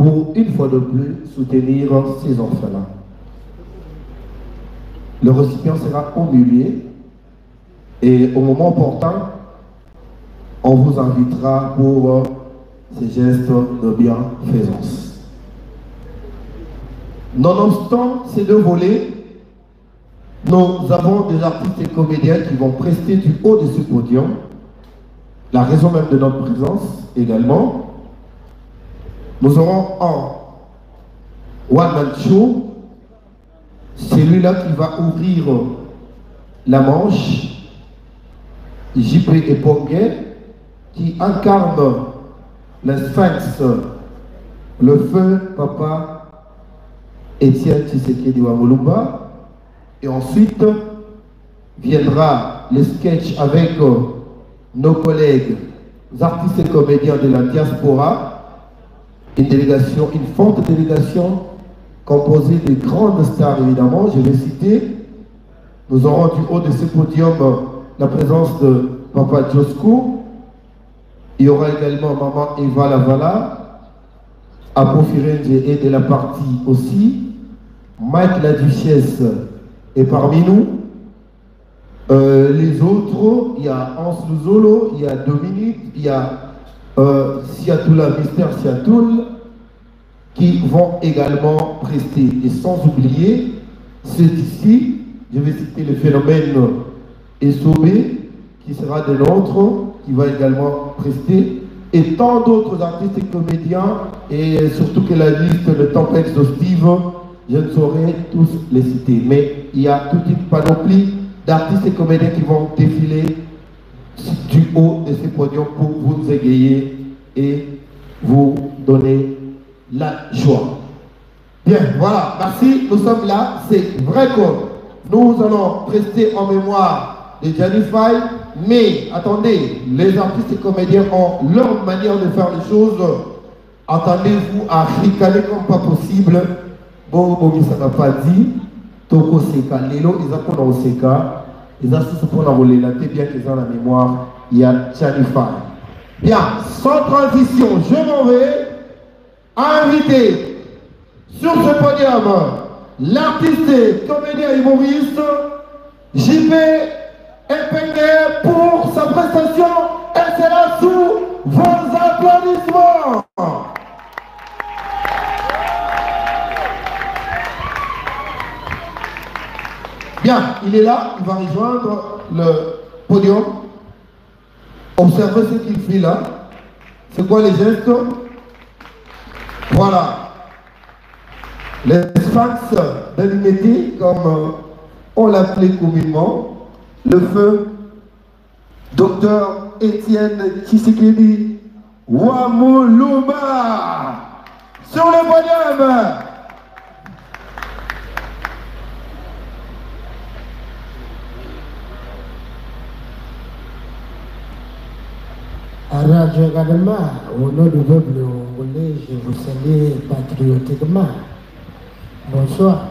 pour une fois de plus soutenir ces enfants-là. Le récipient sera au milieu et au moment opportun, on vous invitera pour ces gestes de bienfaisance. Nonobstant ces deux volets, nous avons des artistes et comédiens qui vont prester du haut de ce podium, la raison même de notre présence également. Nous aurons un one-man show, celui-là qui va ouvrir la manche, JP Epongue, qui incarne le Sphinx, le feu Papa Étienne Tshisekedi Wamulumba. Et ensuite viendra le sketch avec nos collègues artistes et comédiens de la diaspora, une délégation, une forte délégation composée de grandes stars évidemment, je vais citer. Nous aurons du haut de ce podium la présence de Papa Josco. Il y aura également Maman Eva Lavala, Apo Firenze et de la partie aussi, Mike la Duchesse est parmi nous. Les autres, il y a Hans Luzolo, il y a Dominique, il y a Siatoula, Mister Siatoul, qui vont également prester. Et sans oublier, c'est ici, je vais citer le phénomène Essobé, qui sera de l'autre, qui va également prester, et tant d'autres artistes et comédiens, et surtout que la liste ne temps pas exhaustive, je ne saurais tous les citer. Mais il y a toute une panoplie d'artistes et comédiens qui vont défiler du haut de ces podiums pour vous égayer et vous donner la joie. Bien, voilà, merci, nous sommes là. C'est vrai que nous allons prester en mémoire de Gianni Faye, mais attendez, les artistes et comédiens ont leur manière de faire les choses. Attendez-vous à ricaner comme pas possible. Bon, ça n'a pas dit. Toko Seka, Lelo, ils ont pour Seka, ils ont tous pour la rouler, la bien qu'ils ont la mémoire, il y a Gianni Faye. Bien, sans transition, je m'en vais inviter sur ce podium l'artiste, comédien humoriste JP Epengue pour sa prestation. Elle sera sous vos applaudissements. Bien, il est là, il va rejoindre le podium. Observez ce qu'il fait là. C'est quoi les gestes? Voilà. Les Sphinx de l'unité, comme on l'appelait communément, le feu Docteur Étienne Tshisekedi Wamulumba sur le podium. Radio Gadema, au nom du peuple congolais, je vous salue patriotiquement. Bonsoir.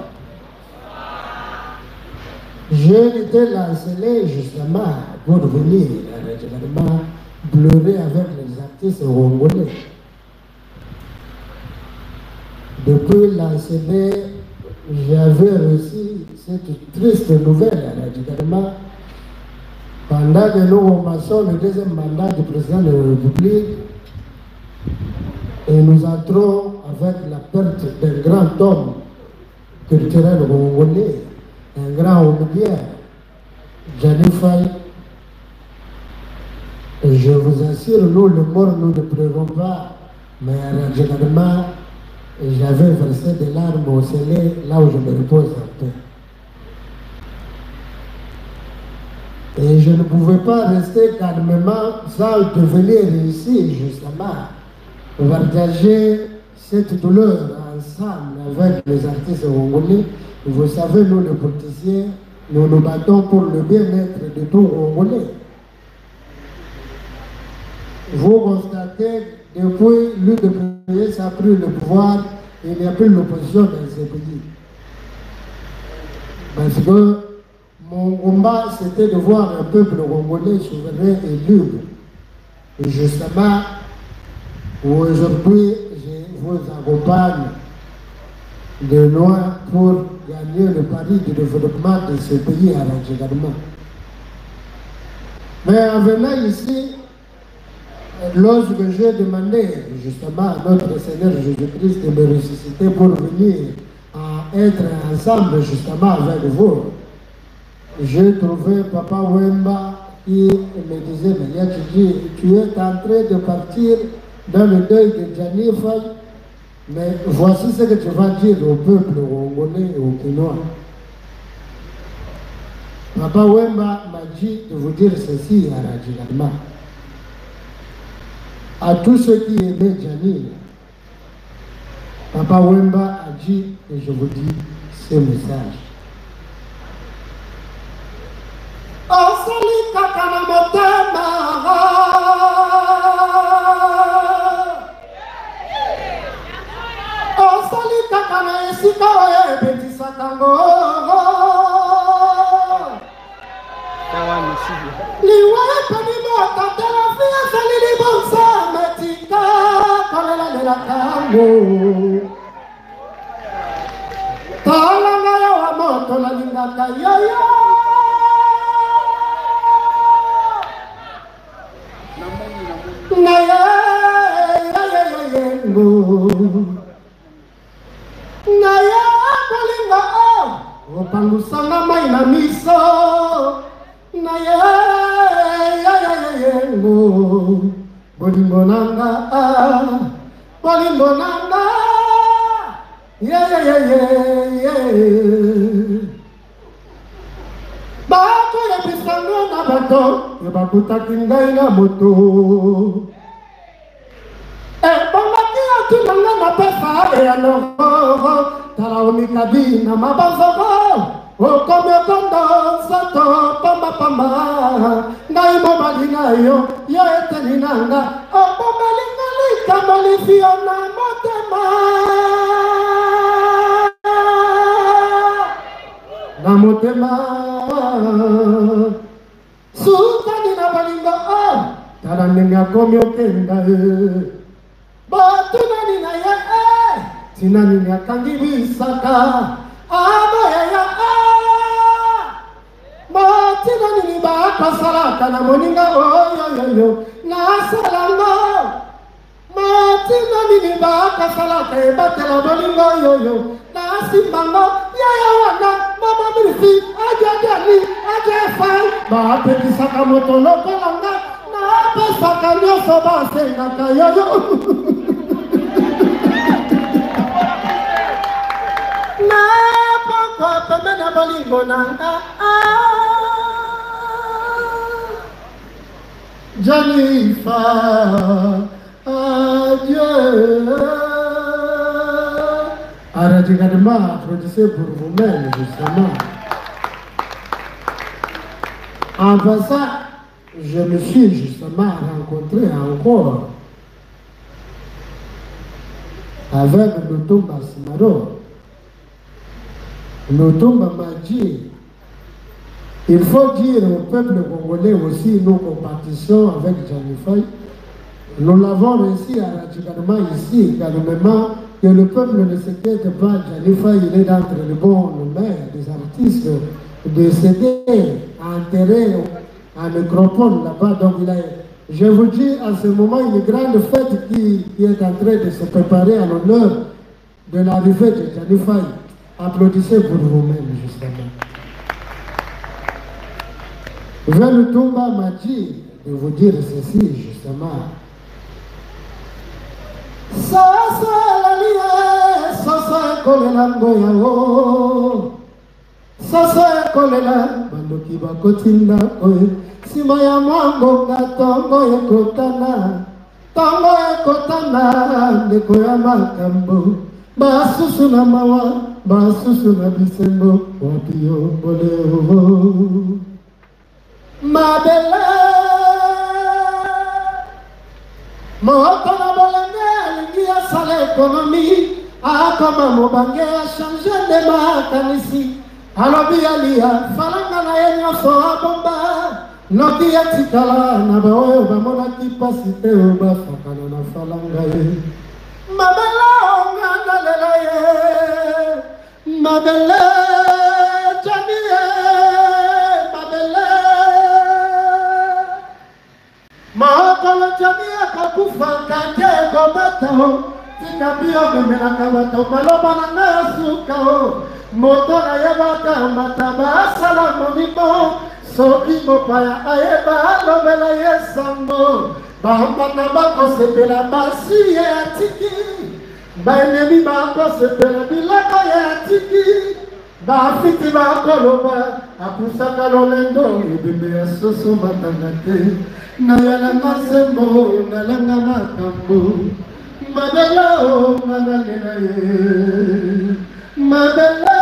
Je étais lancé justement pour venir à Radio Gadema pleurer avec les artistes congolais. Depuis l'ACD, j'avais reçu cette triste nouvelle à Radio Gadema. Pendant que nous commençons le deuxième mandat du président de la République, et nous entrons avec la perte d'un grand homme culturel congolais, un grand homme bien, Gianni Faye. Je vous assure, nous, le mort, nous ne pleurons pas, mais généralement, j'avais versé des larmes au soleil, là où je me repose en paix. Et je ne pouvais pas rester calmement sans devenir ici, justement, pour partager cette douleur ensemble avec les artistes congolais. Vous savez, nous, les politiciens, nous nous battons pour le bien-être de tout Congolais. Vous constatez, depuis l'une des pays a pris le pouvoir, il n'y a plus l'opposition dans ces pays. Parce que mon combat, c'était de voir un peuple congolais souverain et libre. Et justement, aujourd'hui, vous accompagne de loin pour gagner le pari de développement de ce pays à également. Mais en venant ici, lorsque j'ai demandé justement à notre Seigneur Jésus-Christ de me ressusciter pour venir à être ensemble justement avec vous, j'ai trouvé Papa Wemba qui me disait, mais tu es en train de partir dans le deuil de Gianni Faye, mais voici ce que tu vas dire au peuple congolais et au Quinois. Papa Wemba m'a dit de vous dire ceci à Radjigadma. À tous ceux qui aimaient Gianni, Papa Wemba a dit, et je vous dis ce message. Osali kaka na motema, osali kaka na esika oyo ebetisaka ngo, liwa epani motatela fi asali libonsa metika kolelalela ngo, talanga yo wa moto nalingaka yoyo. Naya kolinga opangusanga mai na miso naya bolingo nanga bato yebisanga na bato yebakutaki ngai na moto bongaki atunanga na pesa ya noko tala omikabi na mabazoko okomi okondo nzoto pambapamba ngai mobali na yo eteli nanga obomelinga likambo lifio na motema sukani na balingo tala ndenge akomi okenda batunani na ye tinani akangi bisaka aboyaya batinani bakasalaka na moninga oyoyoyo nasalanga batinani bakasalaka ebatela moninga oyoyo nasimbango yaya wana mama milisi ajajani ajefai bapekisaka moto lokolanga napesaka nyonso basengaka yoyo na pokwa pembe na bolingo nanga Janifa, adieu. Radjigadma, applaudissez pour vous-même justement. En passant, je me suis justement rencontré encore avec Lutumba Simaro. Lutumba m'a dit, il faut dire au peuple congolais aussi nos compétitions avec Gianni Faye. Nous l'avons réussi à Radjigadma ici également, que le peuple ne s'inquiète pas. Gianni Faye, il est d'entre les bons maires, des artistes, de s'aider à enterrer un microphone là-bas. Donc je vous dis à ce moment une grande fête qui est en train de se préparer à l'honneur de l'arrivée de Gianni Faye. Applaudissez pour vous-même justement. Lutumba m'a dit de vous dire ceci justement. Sasa lalia, sasa kolela ngoyao, sasa kolela bandoki bakotinda oye, sima ya mwango ngatongo ekotana, ndeko ya makambo, basusu na mawa, basusu na bisembo, wapiyo boleo. Mabele Moto na bolenge alingi asala ekonomi akoma mobange achange de makanisi alobi alia falanga na ye nyonso abomba noki etikala na baoyo bamonaki pasi te oyo bafakana na falanga ye Mabele belle Jamie, ma belle. Ma kolo Jamie kakufa kake komata o. Tika bio memela kawato maloba na nasuka o. Motora yabaka mataba salamu nipo. Soki mopaya ayeba lobela yesambo. Bamba bako sepela basi ya tiki. Baenemi bako sepela bilaka ya tiki. Bafiti bako loba akusaka lolendo ibebe ya soso matangate. Nayala masembo nalanga makambo. Madela o madela ye. Madela.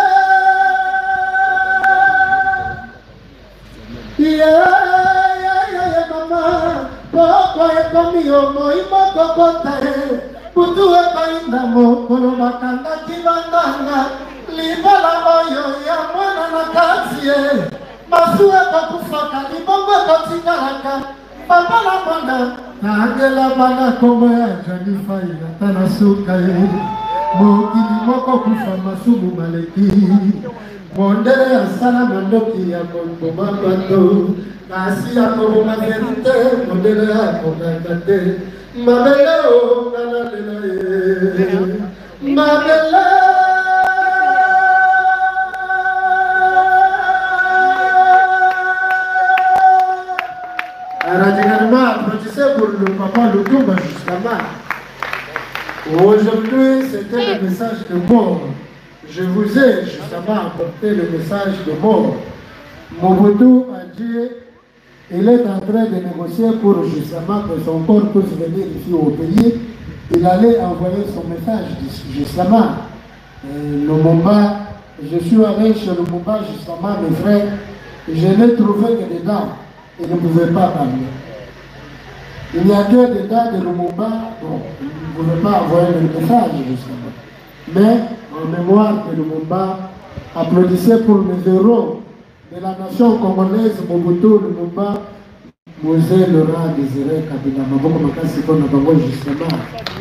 Yeah, mama. Poko ekomi omo imoko kotae. Putu ekaina mo kolo makanda kibandanga. Libala oyo ya mwana na kazie. Masu ekokufaka libongo ekotikalaka. Papa la mwana Angela bana komo ya janifai Tana suka ye Mokili moko kufa masumu maleki Mondele ya sana mandoki ya kondo mabato Kasi ya komo magerite Mondele ya komandate Mabele o kanalela ye Mabele Radicalement applaudissez pour le papa Lutumba justement. Aujourd'hui, c'était le message de mort. Je vous ai justement apporté le message de mort. Mobutu a dit, il est en train de négocier pour justement que son corps puisse venir ici au pays. Il allait envoyer son message justement. Lumumba, je suis allé chez Lumumba justement, mes frères, je n'ai trouvé que des dents. Il ne pouvait pas parler. Il y a que des dents de Lumumba, bon, il ne pouvait pas envoyer le message justement. Mais en mémoire de Lumumba, applaudissez pour les héros de la nation congolaise, Mobutu, Lumumba, Mosé, Laurent, Désiré, Kabila, Maboko Makasi, Konabango justement.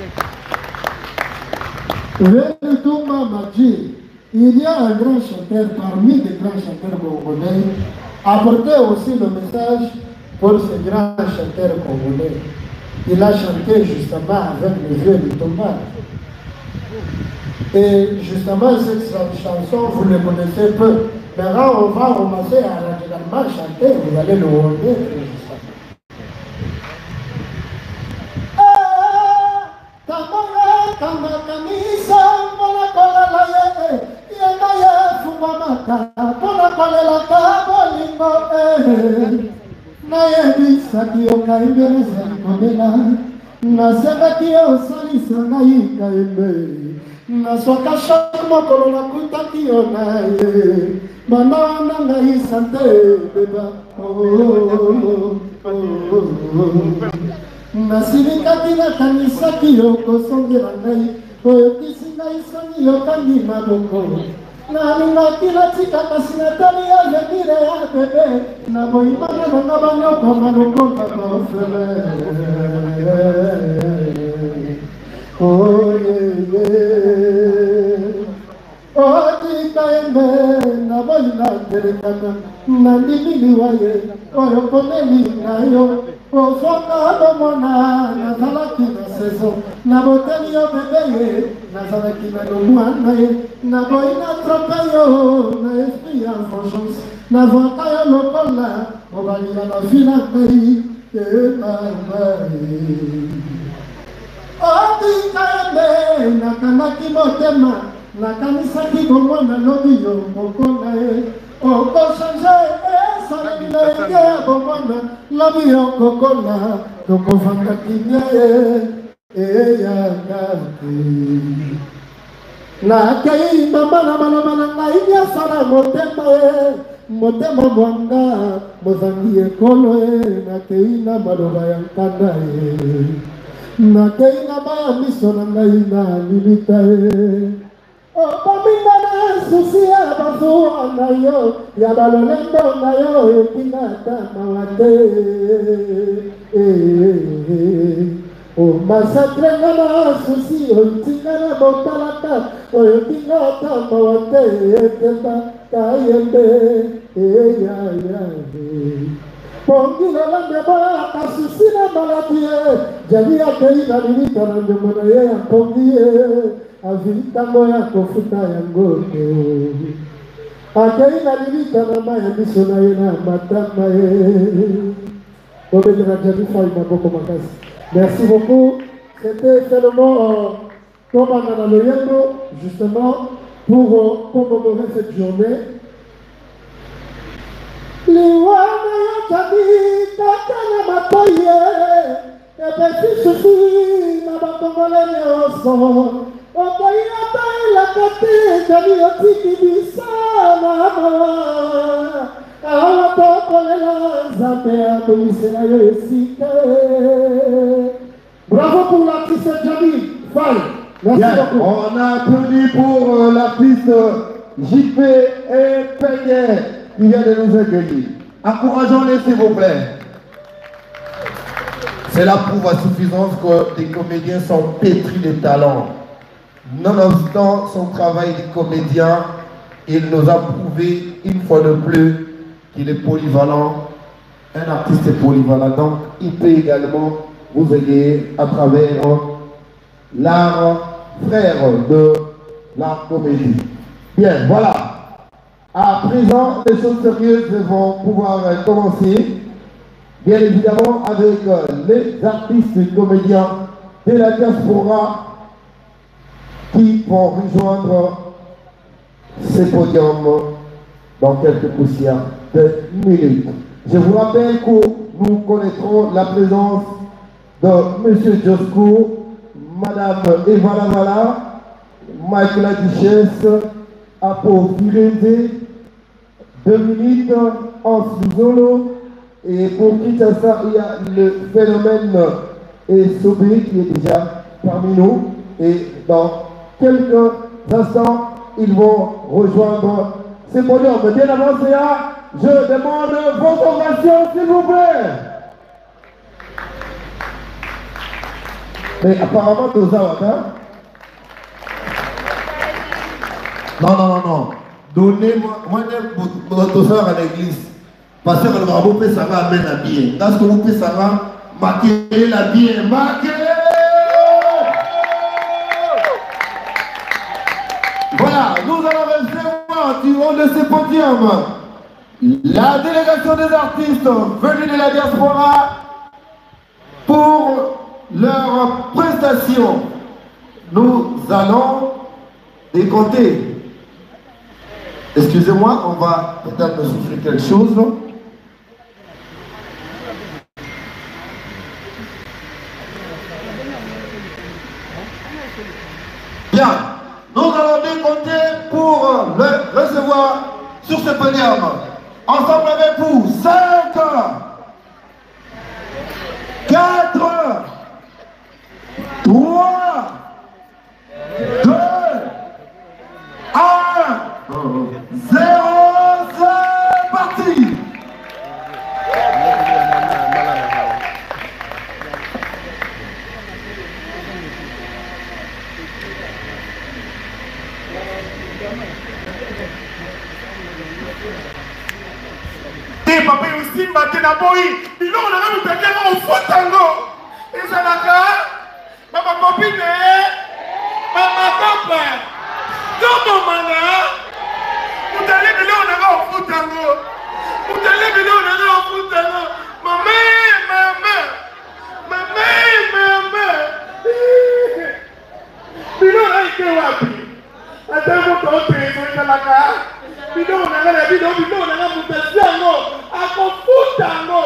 Lutumba m'a dit, il y a un grand chanteur parmi les grands chanteurs congolais. Apportez aussi le message pour ce grand chanteur congolais. Il a chanté justement avec le vieux Lutumba. Et justement, cette chanson, vous le connaissez peu. Maintenant, on va commencer à radicalement chanter, vous allez le reconnaître justement. Nayebisaki okaibeleza komela nasengaki osalisa ngai kaembe naswaka shak mokolo nakutaki yo na ye bana wana ngai sante beba nasilikaki nakanisaki yo kosongela ngai oyokisi ngai songi yokangi maboko Nalinga kila tika kasi natali ya venire ya bebe Na boimana nanga banyoko manukonga kofele Oh yeah Otika embe na boina kerekana Nandimili waye oyo poneli na yo Ofoka domona nazalaki na saison Na boteli yo bebe ye nazalaki na lomwana ye Na boina trope yo na esprit ya vengeance Na vwaka yo lokola mobali ya na vila ngai Otika embe nakanaki motema Nakanisaki bongo na lobi yo mokonga ye Oko change esalaki na enge ya bomona lobi yo kokola Tokovanga kinya ye eyakaki Nakei mama na maloba na ngai nyasala motema ye Motema mwanga mozangi ekolo ye Nakei na maloba ya nkanda ye Nakei na baya miso na ngai na limita ye Obaminga na susi ya bazuwa na yo Ya balolendo na yo ekinga ta mawate O masatrenga na susi otinga na botalata otinga ta mawate etemba kayembe ya pongina la meba asusi na malatie jali akei na limita na ndemona ye pongie avita moya kofuta yango akei na limita na maya biso na ye na matama ye obetera jali fai maboko makasi. Merci beaucoup. C'était tellement Tomana Loyendo, justement, pour commémorer cette journée. Liwana Yatami, Takana Matoye, et Bessi Soufi, Nabakongole Neoson, Okoya Taïla Kate, Jali Otiki Bissana, bravo pour l'artiste Djamil Fall. Merci beaucoup. On a applaudi pour l'artiste JP et Peignet qui vient de nous accueillir. Encourageons-les s'il vous plaît. Cela prouve à suffisance que les comédiens sont pétris de talent. Nonobstant son travail de comédien, il nous a prouvé une fois de plus qu'il est polyvalent. Un artiste est polyvalent, donc il peut également vous aider à travers l'art frère de la comédie. Bien, voilà. À présent, les choses sérieuses vont pouvoir commencer. Bien évidemment, avec les artistes comédiens de la diaspora qui vont rejoindre ces podiums dans quelques poussières de minutes. Je vous rappelle que nous connaîtrons la présence de M. Josco, Mme Eva Lavala, Mike la Duchesse, Apo Firenze, Dominique Ansuzolo, et pour Kinshasa, il y a le phénomène Sobé qui est déjà parmi nous, et dans quelques instants, ils vont rejoindre ces podiums. Bien avant cela, je demande votre ovation, s'il vous plaît. Mais apparemment, tout ça, hein? Non. Donnez-moi tout ça à l'église. Parce que le rabot peut savoir amener la bien. Parce que vous pouvez savoir maquiller la bien. Maquiller! Voilà, nous allons recevoir du haut de ces podiums la délégation des artistes venus de la diaspora pour leur prestation. Nous allons décompter. Excusez-moi, on va peut-être me souffler quelque chose. Bien, nous allons décompter pour le recevoir sur ce podium. Ensemble avec vous, 5, 4, 3, 2, 1, 0, c'est parti! Papa aussi m'a na boy, il on a nous taquer au fotango. Et ça la ma copine, ma copain. Comment mana? Vous allez de là on a au fotango. Vous allez de là on a au fotango. Maman. Bilo là il est wapi? Attends mon compte sur la carte. Bilo on a la bilo on a mutaziano. Akofutango.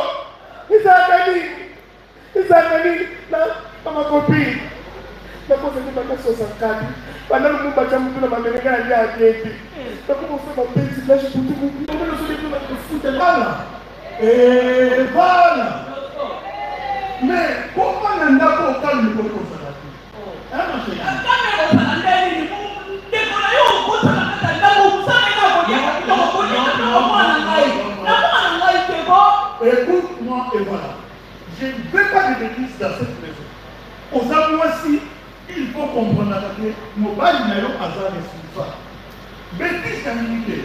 Isabeli, ma copine. La cosa che mi ha messo saccati. Quando non facciamo più la bambina agli altri. Ma come se non pensi lasci tutti i non me lo so di più la futa balla. E balla. Me, come andavo a fare qualcosa da qui? Ma se écoute-moi et voilà. Je ne veux pas de l'église dans cette maison. oza mwasi, il faut comprendre que mobali na yo aza responsable. Bêtise ya minute.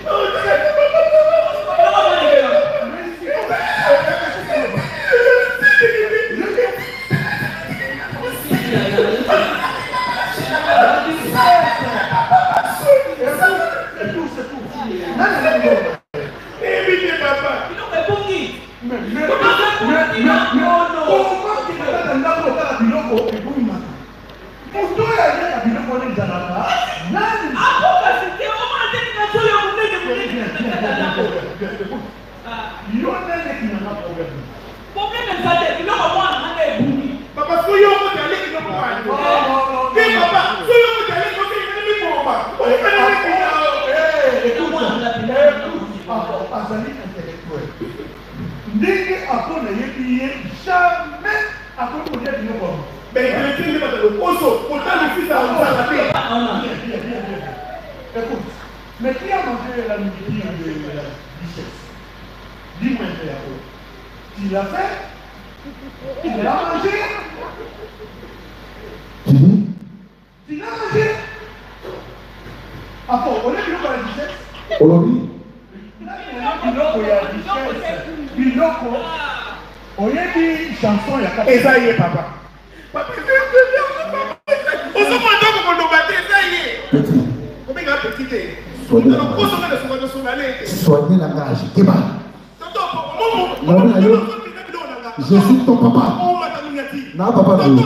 Évitez papa. Ndenge akona yebiye jamais akona yebiye ko. Mais le Dieu va te le poso, pourtant le fils a osé. Écoute, mais qui a mangé la midi de la richesse? Dis-moi un peu. Tu l'as fait? Tu l'as mangé? Tu l'as mangé? Ah bon, on est venu par la richesse? Aujourd'hui, biloko ya richesse biloko oyebi chanson ya kaka eza ye papa ozomanda kokoloba te eza ye obenga petit te soignez la rage. Keba. Je suis ton papa. Non, papa, non.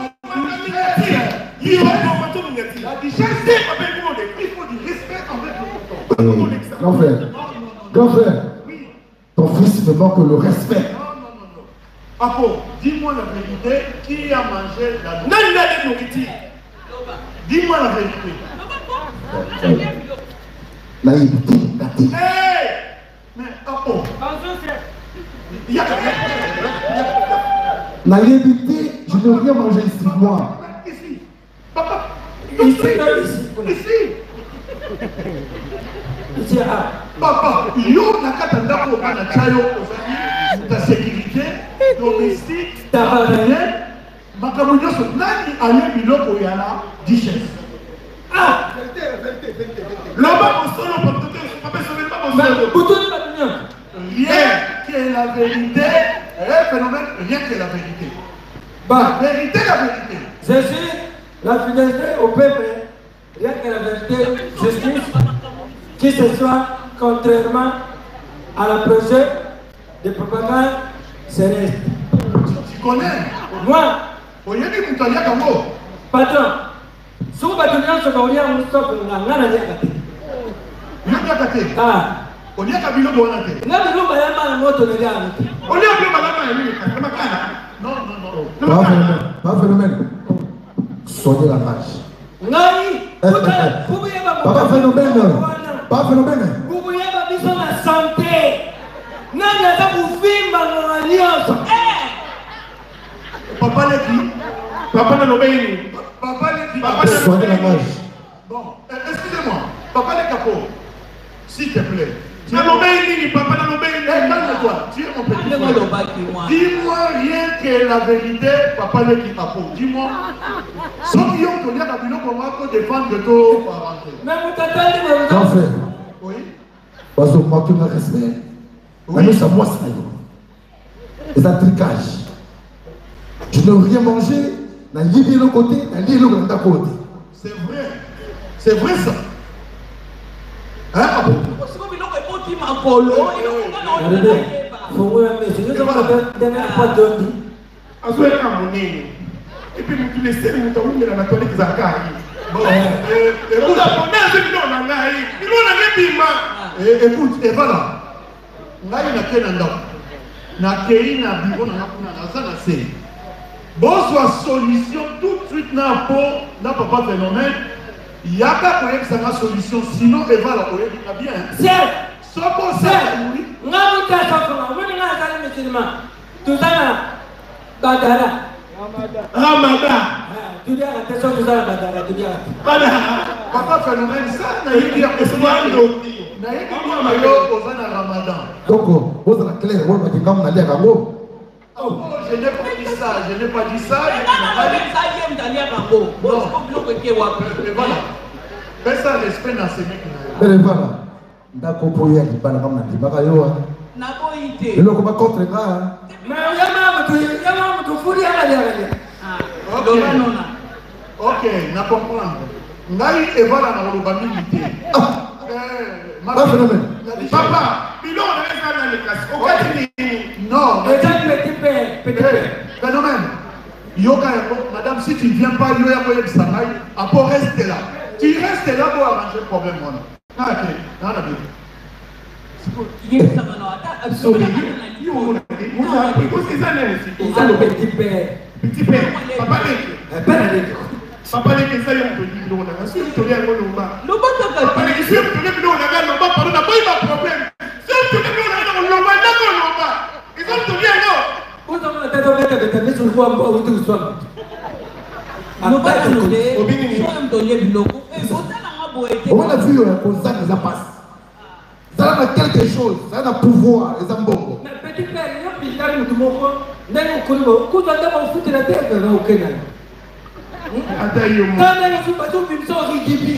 La richesse, il faut du respect envers le monde. Grand frère, grand frère, ton fils me manque le respect. Non. Apo, dis-moi la vérité, qui a mangé la nourriture? Dis-moi la vérité. Naïveté, mais Apo, naïveté, je n'ai rien mangé ici, moi. Ici, papa, ici. Papa, yo nakata ndako bana chayo ozali ta sécurité domestique tabarien makambo nyonso nani aye biloko ya la richesse. Loba mosolo papa rien que la vérité est phénomène, rien que la vérité. La vérité, la vérité. Jésus, la fidélité au peuple, rien que la vérité, justice, qui ce soit contrairement à la projet de propagande céleste. Tu connais? Moi, patron, si vous battez bien ce qu'on y a, on stop, on a rien à dire. Ah, on y a kabilo bonate. On a besoin de la moto de gars. On y a besoin de non, non, non. Pas phénomène. Soignez la rage. Non, pas phénomène. Pas phénomène. Vous voyez ma vision de la santé. Non, il y a pas pour vivre dans l'alliance. Papa l'a dit. Papa n'a pas dit. Papa l'a dit. Papa soignez la rage. Bon, excusez-moi. Papa l'a capot. S'il te plaît. Tu as l'obéi, papa n'a l'obéi. Calme-toi. Tu es mon petit. Dis-moi rien que la vérité, papa l'a dit capot. Dis-moi. Ceux qui ont donné la vidéo pour moi pour défendre de tout. Mais vous t'attendez, grand frère. Oui. Parce que moi, tout le respect. Oui. Ça, moi, ça y est. C'est un tricage. Je n'ai rien mangé. N'a lié de côté, n'a lié de l'autre côté. C'est vrai. C'est vrai ça. Hein? Et puis vous laissez les moutons dans la toilette qui s'accage. Bon, vous apprenez à ce que l'on a là. Il en a écoute, et voilà. Là, il y a quel endroit? Na kei na bureau na ça na c'est. Bon soit solution tout de suite na po na papa phénomène. Il y a pas pour que ça na solution sinon et voilà pour être bien. C'est ça pour ça. On a vu ça comment on est là dans le musulman. Tout ça là badara. Ramadan. Tu dis attention tout ça badara tu dis. Voilà. Papa phénomène ça na y dire que c'est na y dire mayo aux Ramadan. Donc vous êtes clair, vous êtes comme na lire à mot. Je n'ai pas dit ça. ça, je n'ai pas dit ça. Voilà. Mais ça, l'esprit n'a semé que mais voilà. D'accord, pour y aller, pas la maman, tu vas y aller. Et le combat contre les gars. Ok, n'a pas compris. Ngai et voilà dans le bami mité. Papa, il on a les classes. Non, phénomène. Yoga, madame, si tu ne viens pas, Yoga, après reste là. Tu restes là pour arranger le problème. Petit père, papa, papa, les ça y est, on peut dire que si tu viens à Lomba, papa, les si tu viens à Lomba, pardon, n'a pas eu de problème. Si tu viens à Lomba, Lomba, ils ont tout bien là. Vous avez la tête en tête avec ta mise sur le voie, où tu sois. On a vu qu'on ça nous a passé. Ça a quelque chose, ça a un pouvoir, les ambos. Mais petit père, il y a plus de temps que mon frère. Même au Congo, quand on a foutu la tête, on a au Kenya. Quand on a fait pas tout, une sorte de gibi.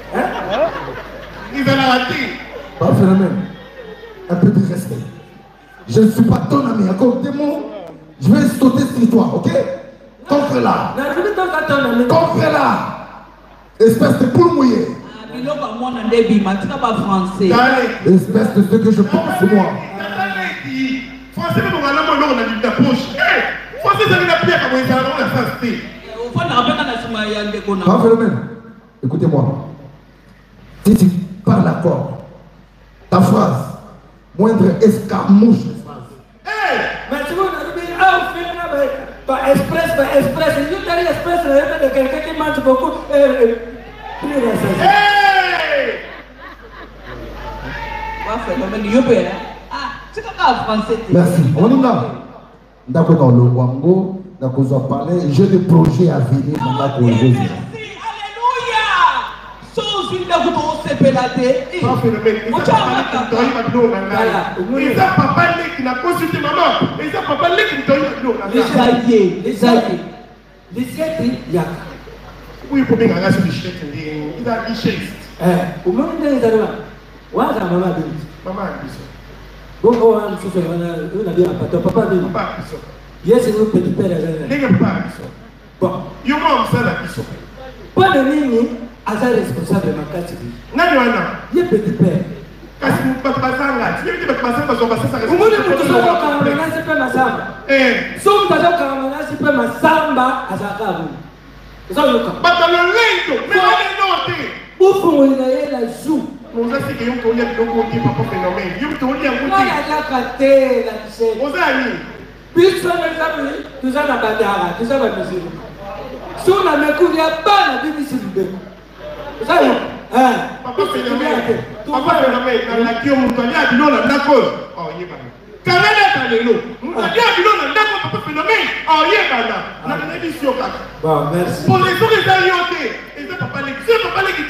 Ils ont raté. Pas phénomène. Un peu de respect. Je ne suis pas ton ami. Encore des mots, je vais sauter sur toi, ok? Contre-la. Contre-la. Espèce de poule mouillée. Espèce de ce que je pense, moi. Français, on a dit ta poche. Français, ça veut dire comment ils ont la face. Pas phénomène. Écoutez-moi. Si tu parles d'accord, ta phrase, moindre escarmouche. Mais si vous avez pas express, je t'ai dit express, de quelqu'un qui mange beaucoup. Merci. On y va. D'accord, dans le Wango, d'accord, vous en parlez. J'ai des projets à venir dans la Congo. Ils ont papa qui n'a consulté maman. Ils ont papa qui les alliés, oui, pour bien gagner sur les chèques, il a dit chèques. Au moment où ils arrivent, maman dit. Maman dit. Bon, on a bien papa dit. Yes, c'est notre petit père. Bon, il y a un ça la question. Pas de ligne, à sa responsable de ma carte. Non, il y a petit père. Parce que vous ne pouvez pas faire ça. Si vous ne pouvez pas faire ça, vous ne pouvez pas faire ça. Parce bon, merci. Pour les gens qui ont été, ils ne peuvent pas les quitter.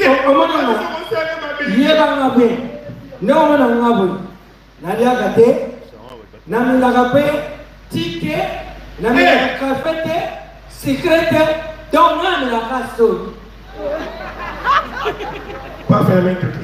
Pas faire un truc.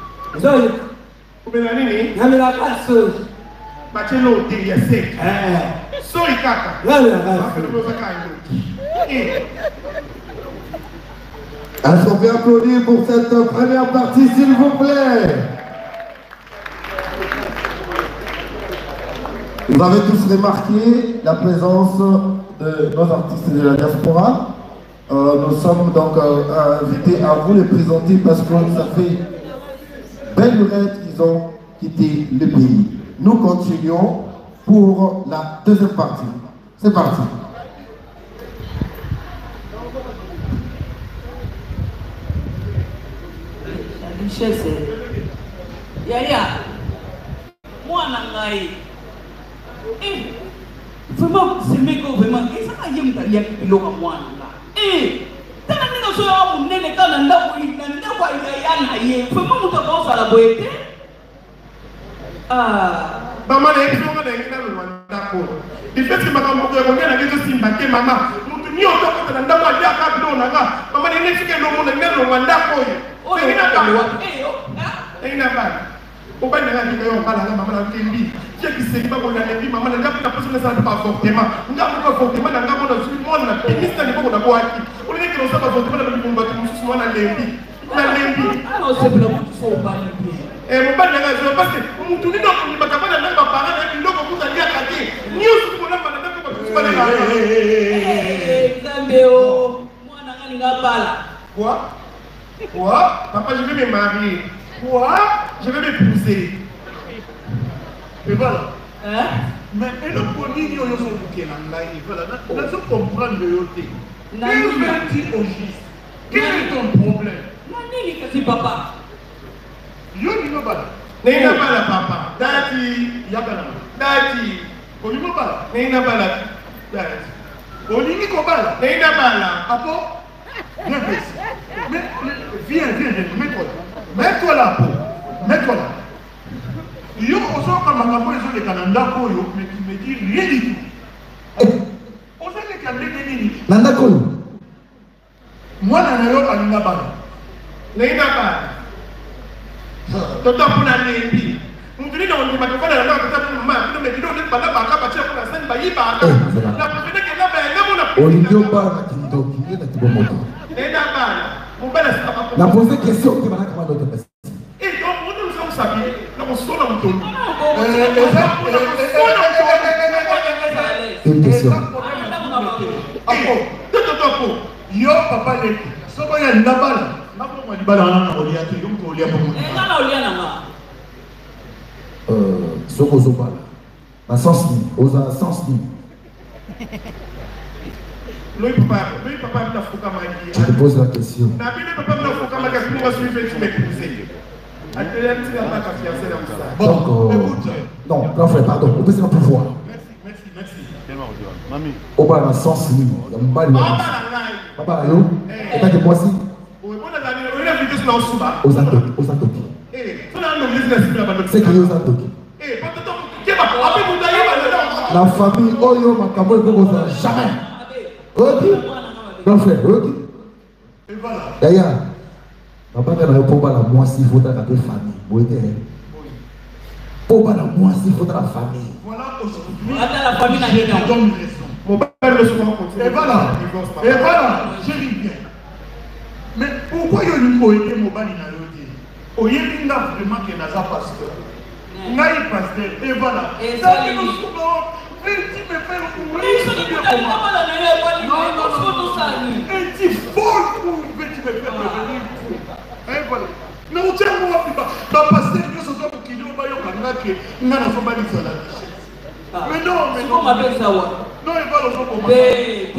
Est-ce qu'on peut applaudir pour cette première partie, s'il vous plaît? Vous avez tous remarqué la présence de nos artistes de la diaspora. Nous sommes donc invités à vous les présenter parce que ça fait belle lurette qu'ils ont quitté le pays. Nous continuons pour la deuxième partie. C'est parti. Yaya, moi nangai. Vraiment, c'est méga vraiment. Et ça va y être il y a kilo à moi nanga. T'as la nina so ya mon nene quand nanda ko nanda ko ya na ye. Vraiment nous t'avons à la boîte. Maman, elle est dans le d'accord. Il fait que ma maman, elle est aussi une maman. Nous tenons autant que dans la carte d'eau. Maman, elle est dans le monde d'accord. Oh, il n'a pas. Il n'a pas. Au bas de la vie, on parle à la maman de Kémbi. Qui est qui sait pas qu'on a dit, maman, elle n'a pas besoin de ça pas fortement. On n'a pas fortement, on n'a pas besoin de monde. La ministre n'est pas qu'on a beau acquis. On est que nous sommes fortement dans le monde, nous sommes dans l'Ébi. Ah non, c'est pour le faut pas l'Ébi. Et mon père n'a pas raison parce que nous tournons dans le monde, on n'a pas parlé avec une autre pour aller à côté. Nous sommes pour la madame qui va pas aller. Zambéo, moi, on n'a pas là. Quoi? Quoi? Papa, je vais me marier. Quoi? Je vais m'épouser. Et voilà. Hein? Mais et le premier, il y a un bouquet dans la vie. Voilà. Là, je comprends le côté. Quel est au juste? Quel est ton problème? Nani ni papa? Yo ni mabala. Nina bala papa. Dati. Yakana. Dati. Oni mabala. Nina bala. Dati. Oni ni kobala. Nina bala. Apo. Viens ici. Mais viens, mets-toi là. Mets-toi là, Apo. Mets-toi là. Yo oso kama ngabo ezo le kananda koyo, mais tu me dis rien du tout. Oso le kananda nini? Nanda koyo. Moi na yo alinga bala. Nina bala. Toto pour la Lébi. Nous venons dans le matin, on a un maman, nous mettons des balles à partir de la scène, la première qui est là, on a Olivier Bar, Kindoki, il a tout le monde. La posée question qui m'a demandé de passer. Et donc, nous sommes salués, nous sommes dans le tour. Une question. Yo, papa, ce qu'il y a là-bas, Sokozobala. Na sens ni, oza sens ni. Lui papa m'a fouca magi. Je te pose la question. Na bine papa m'a fouca magi pour moi suivre tu m'épouser. Atelier tu n'as pas fiancé dans ça. Donc non, grand frère, pardon, on peut se pouvoir. Merci. Mami. Oba na sens ni, ya mbali. Papa yo, eta que moi si. Ozantoki. C'est que Ozantoki. La famille Oyo Makabo ne peut jamais. Ok. Non frère, ok. Et voilà. D'ailleurs, papa quand on parle la moi si faut dans la famille. Vous voyez. Pour parler moi si faut dans la famille. Voilà aujourd'hui. La famille n'a rien. Je donne raison. Mon père le souvent continue. Et voilà, je dis bien. Mais pourquoi il y a une poésie mobile dans le dit? Au lieu de vraiment que Naza pasteur. Naï pasteur, et voilà. Et ça, il dit. Et tu folle pour tu me fais devenir fou. Et voilà. Mais on tient moi, pasteur, nous sommes pour qu'il y ait un baillon qui n'a pas de la mais non, comment on appelle ça? Non, il va le faire pour chérie.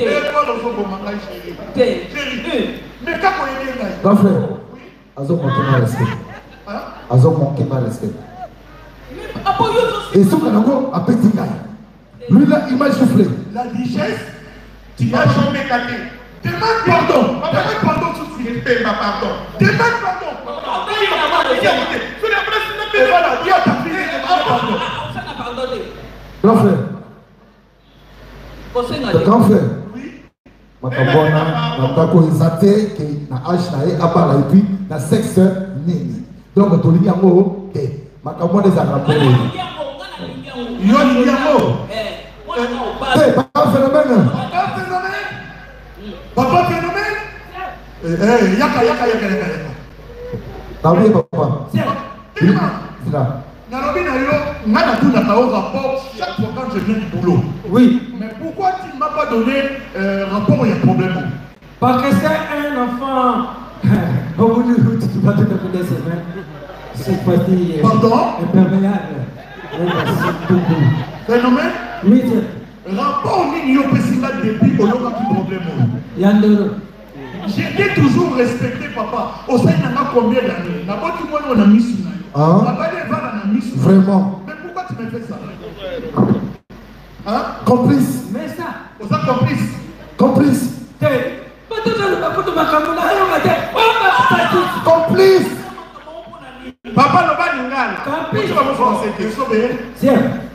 Mais quand on est là, Grand frère, Azo manque ma respect. Azo manque ma respect. Et ce qu'on a encore à petit gars. Lui là, il m'a soufflé. la richesse, Tu vas jamais gâter. demande pardon. Demande pardon tout de suite. Pardon. Demande pardon. Et voilà, dis à ta fille, demande pardon. Grand frère. Grand frère. Oui. Makabona, Nakako Izate, qui na H na E, Abala, et puis na sexe nini. Donc, tu lis en haut, Makabona des Arabes. Yon Yamo. Papa phénomène. Papa phénomène. Yaka. T'as oublié papa. C'est là. Narobi Nayo, n'a tout un rapport chaque fois quand je viens du boulot. Oui. Mais pourquoi tu ne m'as pas donné rapport où il y a problème? Parce que c'est un enfant. Beaucoup de routes, tu vas te demander ses mains. C'est parti. Pardon? Imperméable. Phénomène? Oui, c'est. Rapport où il y a depuis au long du problème. Yandero. J'ai toujours respecté papa. Au sein de combien d'années? D'abord, tout le monde a mis sous. Vraiment. Mais pourquoi tu me fais ça? Hein? Complice. Mais ça. Vous êtes complice? Complice. Complice. Papa ne va pas nous Tu vas me faire un Tiens.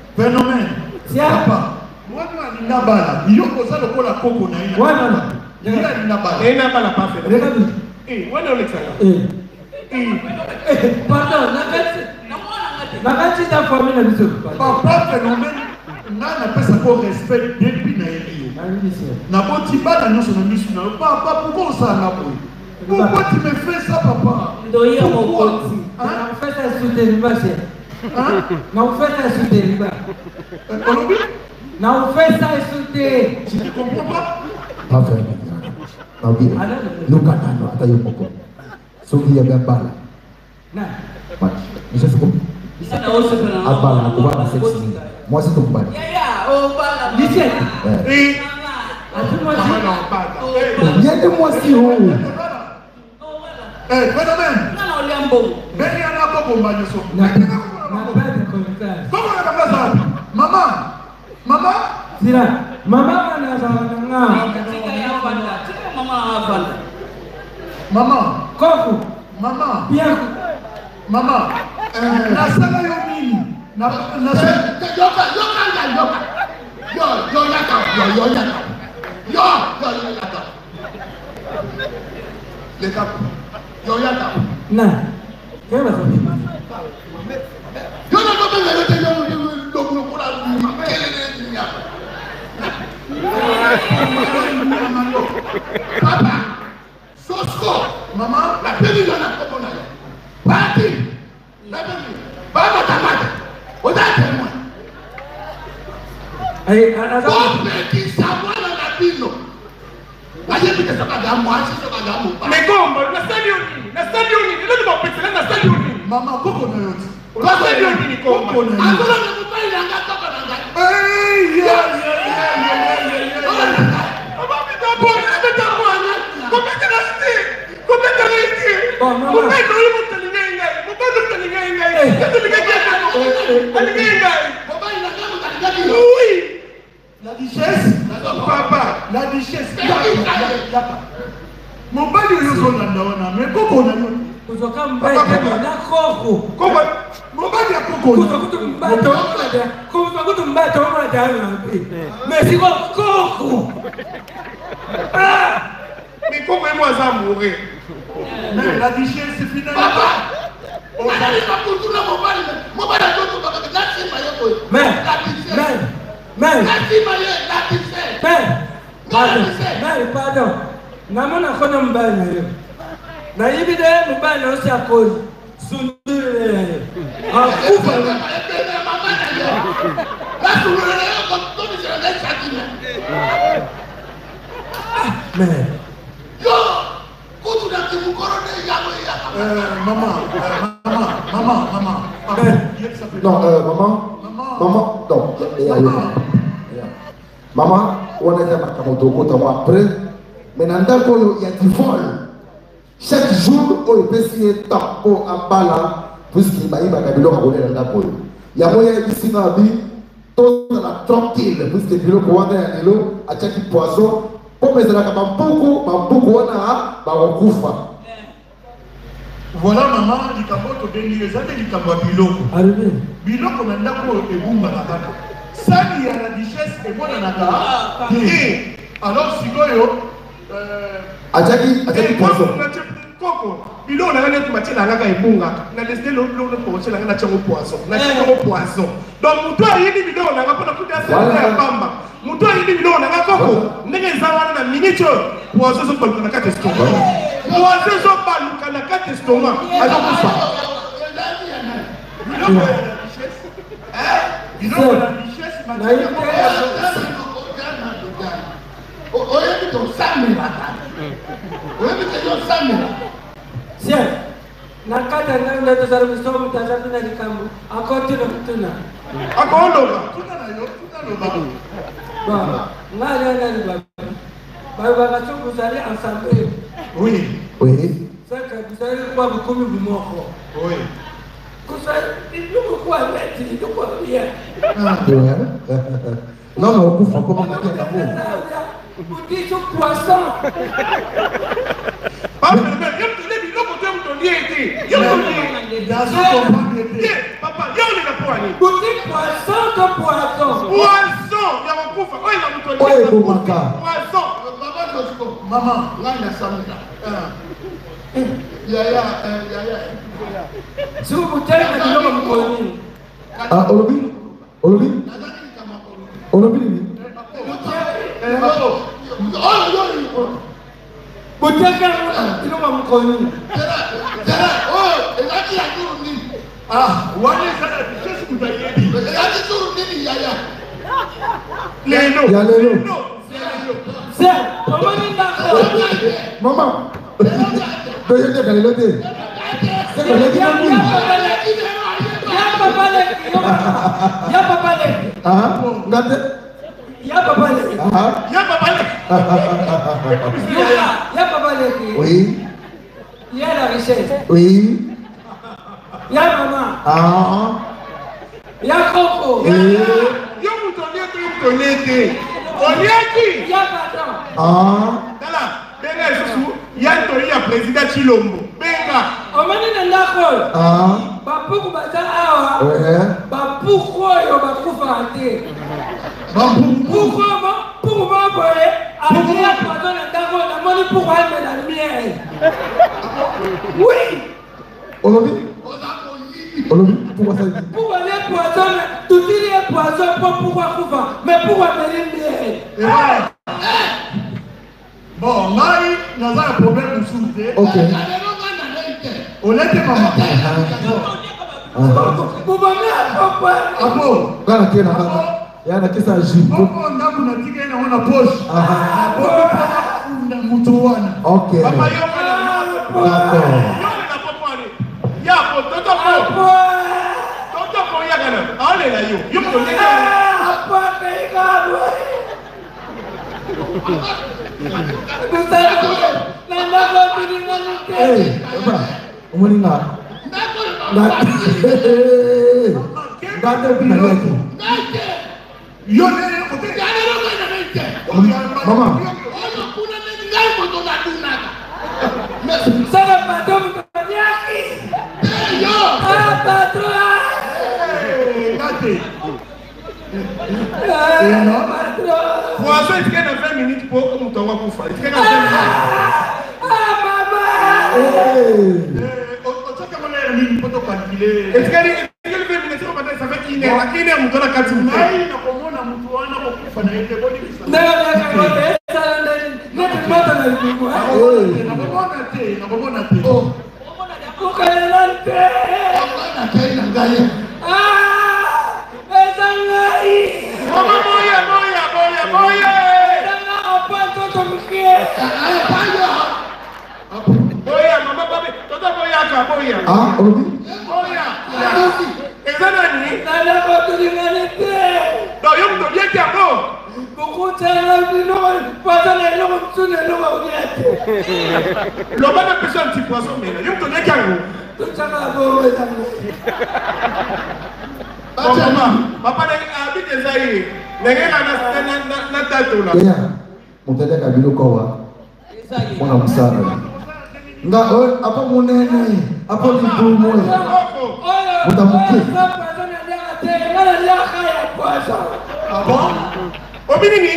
koko na ina. Wana. Ina na bala. Ina bala pa fe. Regarde. Wana Alexander. Pardon, nakati ta famille na biso. Papa phénomène na pesa ko respect depuis na yeli. Na boti bana nyonso na misu na papa pourquoi ça na boy? Pourquoi tu me fais ça papa? Ndoya mokoti. Na feta soutenir basi. Na feta soutenir ba. Na feta soutenir. Tu ne comprends pas? Pas vraiment. Non, bien. Nous catano ata yo poko. Soki ya bala. Na. But je sais pas. Sana oso kana. Abala ko ba sexy. Moi c'est ton bala. Ya, o bala. Dice. Aide-moi si haut. Phénomène. Nana oliambo. Beni ana koko mbanyoso. Na perde contact. Comment on appelle ça? Maman. Maman. Sira, mama na nga. Tika ya fanda. Tika mama na fanda. Maman. Koko. Maman. Bien. Maman. Nasala yo nini? Nasala. Les cap. Na. Quelle va sortir? Papa, Sosko, maman, la pédale dans la commune. Parti. La pédale. Papa, ta mère. On a témoin. Allez, attends. Bon, mais qui s'avoue dans la pino. Aje pika sabaga mwashi sabaga mupa. Megombo, na stadium nini? Na stadium nini? Ndio tunapeleka na stadium nini? Mama koko na yote. Na stadium nini kombo? Koko na yote. Angola na mupa ila ngaka bana ngaka. Mama pita bwana, pita bwana. Komeka na sti. Komeka na sti. Mama. Komeka na sti talingenga. Komeka talingenga. Talingenga. Talingenga. Baba ila ngaka talingenga. Oui. La duchesse, papa, la duchesse. Mon père est au Zonanda, mais Coco n'a pas. Kutoka mbaya na koko. Coco, mon père est à Coco. Kutoka mbaya tomoda. Kutoka mbaya tomoda na mpi. Mais c'est quoi koko? Ah! Mais Coco et moi ça mourir. Mais la duchesse c'est fini. Papa. On n'arrive pas pour tout le monde. Mon père est à Coco. Mais pardon. Namona kona mbaya na yo. Na hivi de mbaya na osi akoni. Sundure. Akufa. Mais maman. Non, maman, non. Maman, on a déjà marqué après. Maintenant, il y a du vol. Chaque jour, on peut signer tapo à bala, puisqu'il m'a dit que il y a moyen ici dans la vie, tout la tranquille, puisque le bureau qu'on a à chaque poisson, pour me dire que beaucoup, on a voilà maman, il y a des biloko. Biloko na ndako ebumba na kaka. Sani ya la duchesse et moi na naka. Alors sigoyo Ajaki poisson. Coco, biloko na ngana tumati na ngaka ebunga. Na desde lo poche na ngana chango poisson. Na chango poisson. Donc muto ayini biloko na ngapa na kudia sa ya pamba. Muto ayini biloko na ngaka Coco. Ndenge zawana na minute poisson so baluka na kate stomac. Poisson so baluka na kate stomac. Azokufa. Biloko ya la duchesse. Biloko ya la duchesse na hivi Sir, nakata nanga tazara misomo tazara na likambo. Akoti na mtuna. Akologa. Ba, ngala ngala ba. Ba katungu zali ensemble. Oui. Saka kusali kwa bukumi bumoko. Oui. Kusali ndugu kwa neti ndugu kwa bia. Non, mais on couvre comment on a Vous dites poisson. Papa, il Papa, il y a poisson que poisson. Poisson. Poisson, il y a un coup. Oh, il a montré. Oh, il faut marquer. Poisson. Maman, là, il y a Samuka. Yaya. Si vous goûtez, vous allez Ah, Olobi? Ah, wale sana qu'est-ce que vous avez dit? Il y a Lélo. Maman. Oui. Il y a la richesse. Oui. Il y a maman. Ah. Il y a Coco. Yo, vous donnez qui? Il y a patron. Ah. Il y a un président Chilombo. Benga. On m'a dit d'accord. Ah. Bapuku bata awa. Ouais. Bapuku yo bakufa ate. Bapuku pour moi boye. Allez à patron d'accord. La monnaie pour moi mais la lumière. Oui. Olobi, pourquoi ça dit? Pourquoi les poissons, tout les poissons pour pouvoir couvrir, mais pourquoi me dire? Bon, là, il y a un problème de soulever. Ok. On l'a dit, maman. Pour me mettre Ah bon? Il y a qui s'agit. On a dit qu'il y a une poche. Ok. D'accord. Maman. Poisson, il y a 20 minutes pour que nous t'envoie pour faire. Il y a 20 minutes. Est-ce qu'elle est 20 minutes, ça fait qu'il est là, qu'il est dans la carte. Ah, Olobi? Le bon appelle un petit poisson, mais il y a un petit papa habite des aïeux. Les gars, na tato là. On t'a dit qu'à Bilo Kowa. On a Moussa. Nga apa munene apa libumo utamuke Ah bon? Obinini?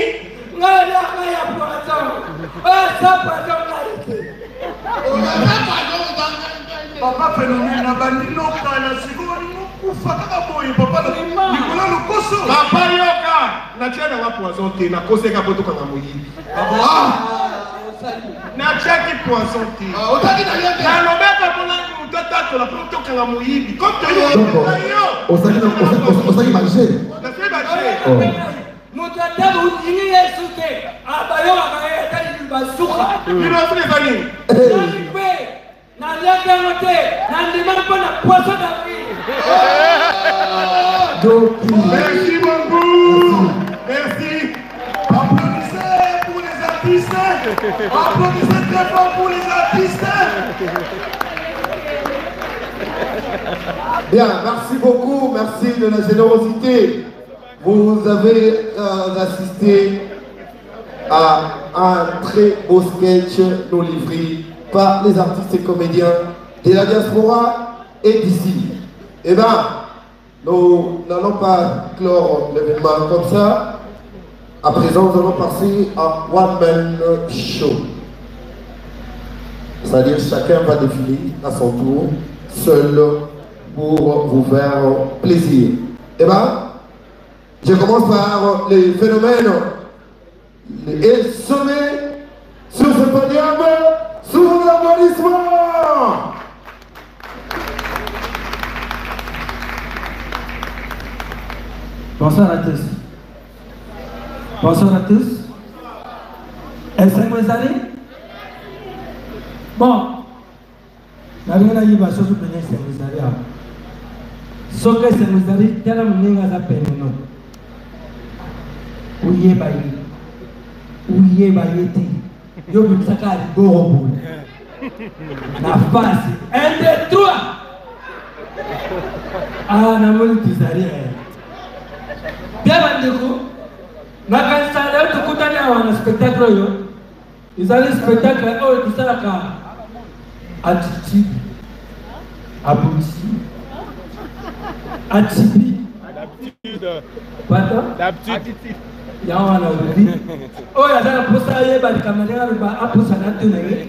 Papa phénomène na bandino kana sikoni kufa kaka boye papa Nicolas Lokoso. Papa yoka na tiana wa poisson te na koseka poto kanga moyi. Na chaki poisson te. Otaki na yete. Na lobeka pona mutata la poto kanga moyi. Comme tu yo. Osaki manger. Na fait manger. Mutata ujini Yesu te. Abayo akaye tani basuka. Ni no sele fani. Merci beaucoup. Merci. Applaudissez pour les artistes. Applaudissez très fort pour les artistes. Bien, merci beaucoup, merci de la générosité. Vous avez assisté à un très beau sketch nous livré par les artistes et comédiens de la diaspora et d'ici. Eh bien, nous n'allons pas clore l'événement comme ça. À présent, nous allons passer à One Man Show. C'est-à-dire chacun va défiler à son tour, seul, pour vous faire plaisir. Eh bien, je commence par les phénomènes et sommet sur ce podium sous l'applaudissement. Bonsoir à tous. Bonsoir à tous. Est-ce que vous allez? Bon, la dernière fois, je suis venu à Saint-Louis. Ce que Saint-Louis, c'est la manière de faire. Où y est Baïli? Où y est Baïli? Yo, je suis allé au Gorobo. La face. 1, 2, 3. Ah, na moni tizari. Bien, Bandeko. Na kanisa leo tukutane wana spectacle yo. Izali spectacle oyo tusalaka attitude abouti attitude d'habitude ya wana obi oyo azala posa yeba likamera ba aposa na tunere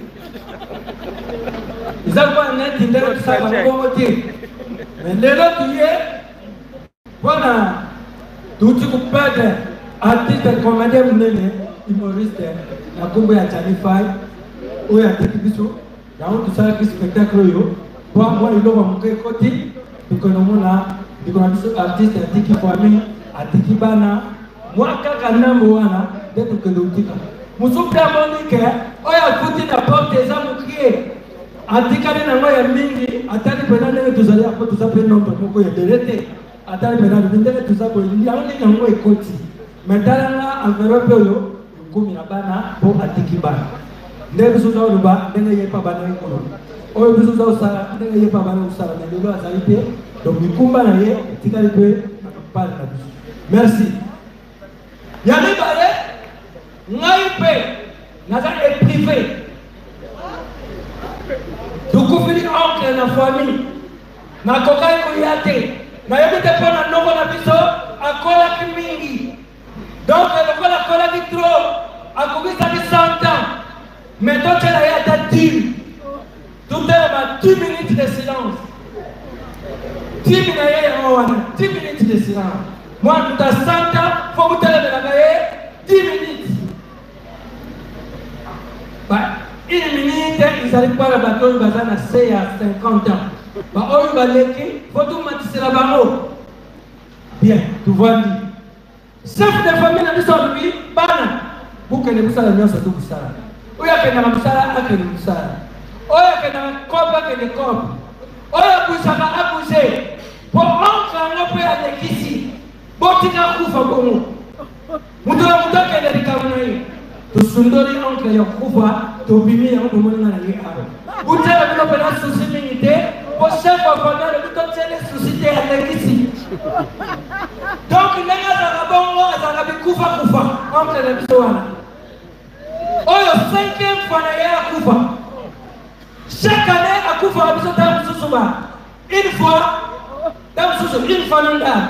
izakwa neti ndero tusaka bongo te lelo tuye wana tuti kupata artiste comédien munene humoriste na kumbu ya Chanify oyo ateki biso yango tosalaki spectacle oyo po mwa iloko moke ekoti tokonomona likolo na biso artiste atiki famille atiki bana mwa kaka ndambo wana nde tokende otika mosusu mpe amoni ke oyo afuti na porte eza mokie atikali nango ya mingi atali mpena ndenge tozali apo toza mpe nombre moko ebele te atali mpena ndenge toza boyeli yango ndenge yango ekoti mentalanga enveloppe oyo komi na bana po atiki bana nde biso za oloba ndenge ye pa bana ekolo oyo biso za osala ndenge ye pa bana osala na lelo azali te donc mikumba na ye etikali mpe na mopale na biso merci ya mibale ngai mpe naza eprive tukufili oncle na famille nakokai koya te nayebi te mpo na nongo na biso akolaki mingi donc lokola akolaki trop akokisaki 100 ans mais donc elle a été dit tout à 10 minutes de silence 10 minutes de silence moi tout à 100 ans faut vous télé de 10 minutes bah, 1 minute ils arrivent pas à la bateau ils vont à 50 ans bah oh ils vont l'écrire faut tout matisser la barreau bien tu vois dit chef de famille na biso lui bana pour que les musala nyonso tout musala oyo akendaka musala akende musala oyo akendaka kope akende kope oyo abusaka abuse po oncle yango mpe alekisi botika kufa bongo mutu na mutu akende likambo na ye tosundoli oncle ya kufa tobimi yango bomoninga na ye awa butela bino mpena susi mingi te po chef wa famille lobi totiele susi te alekisi donc ndenge azalaka bongo azalaka bikufa kufa oncle na biso wana oyo 5e fois na ye akufa chaque année akufa biso ta mosusu ba une fois ta mosusu une fois nonda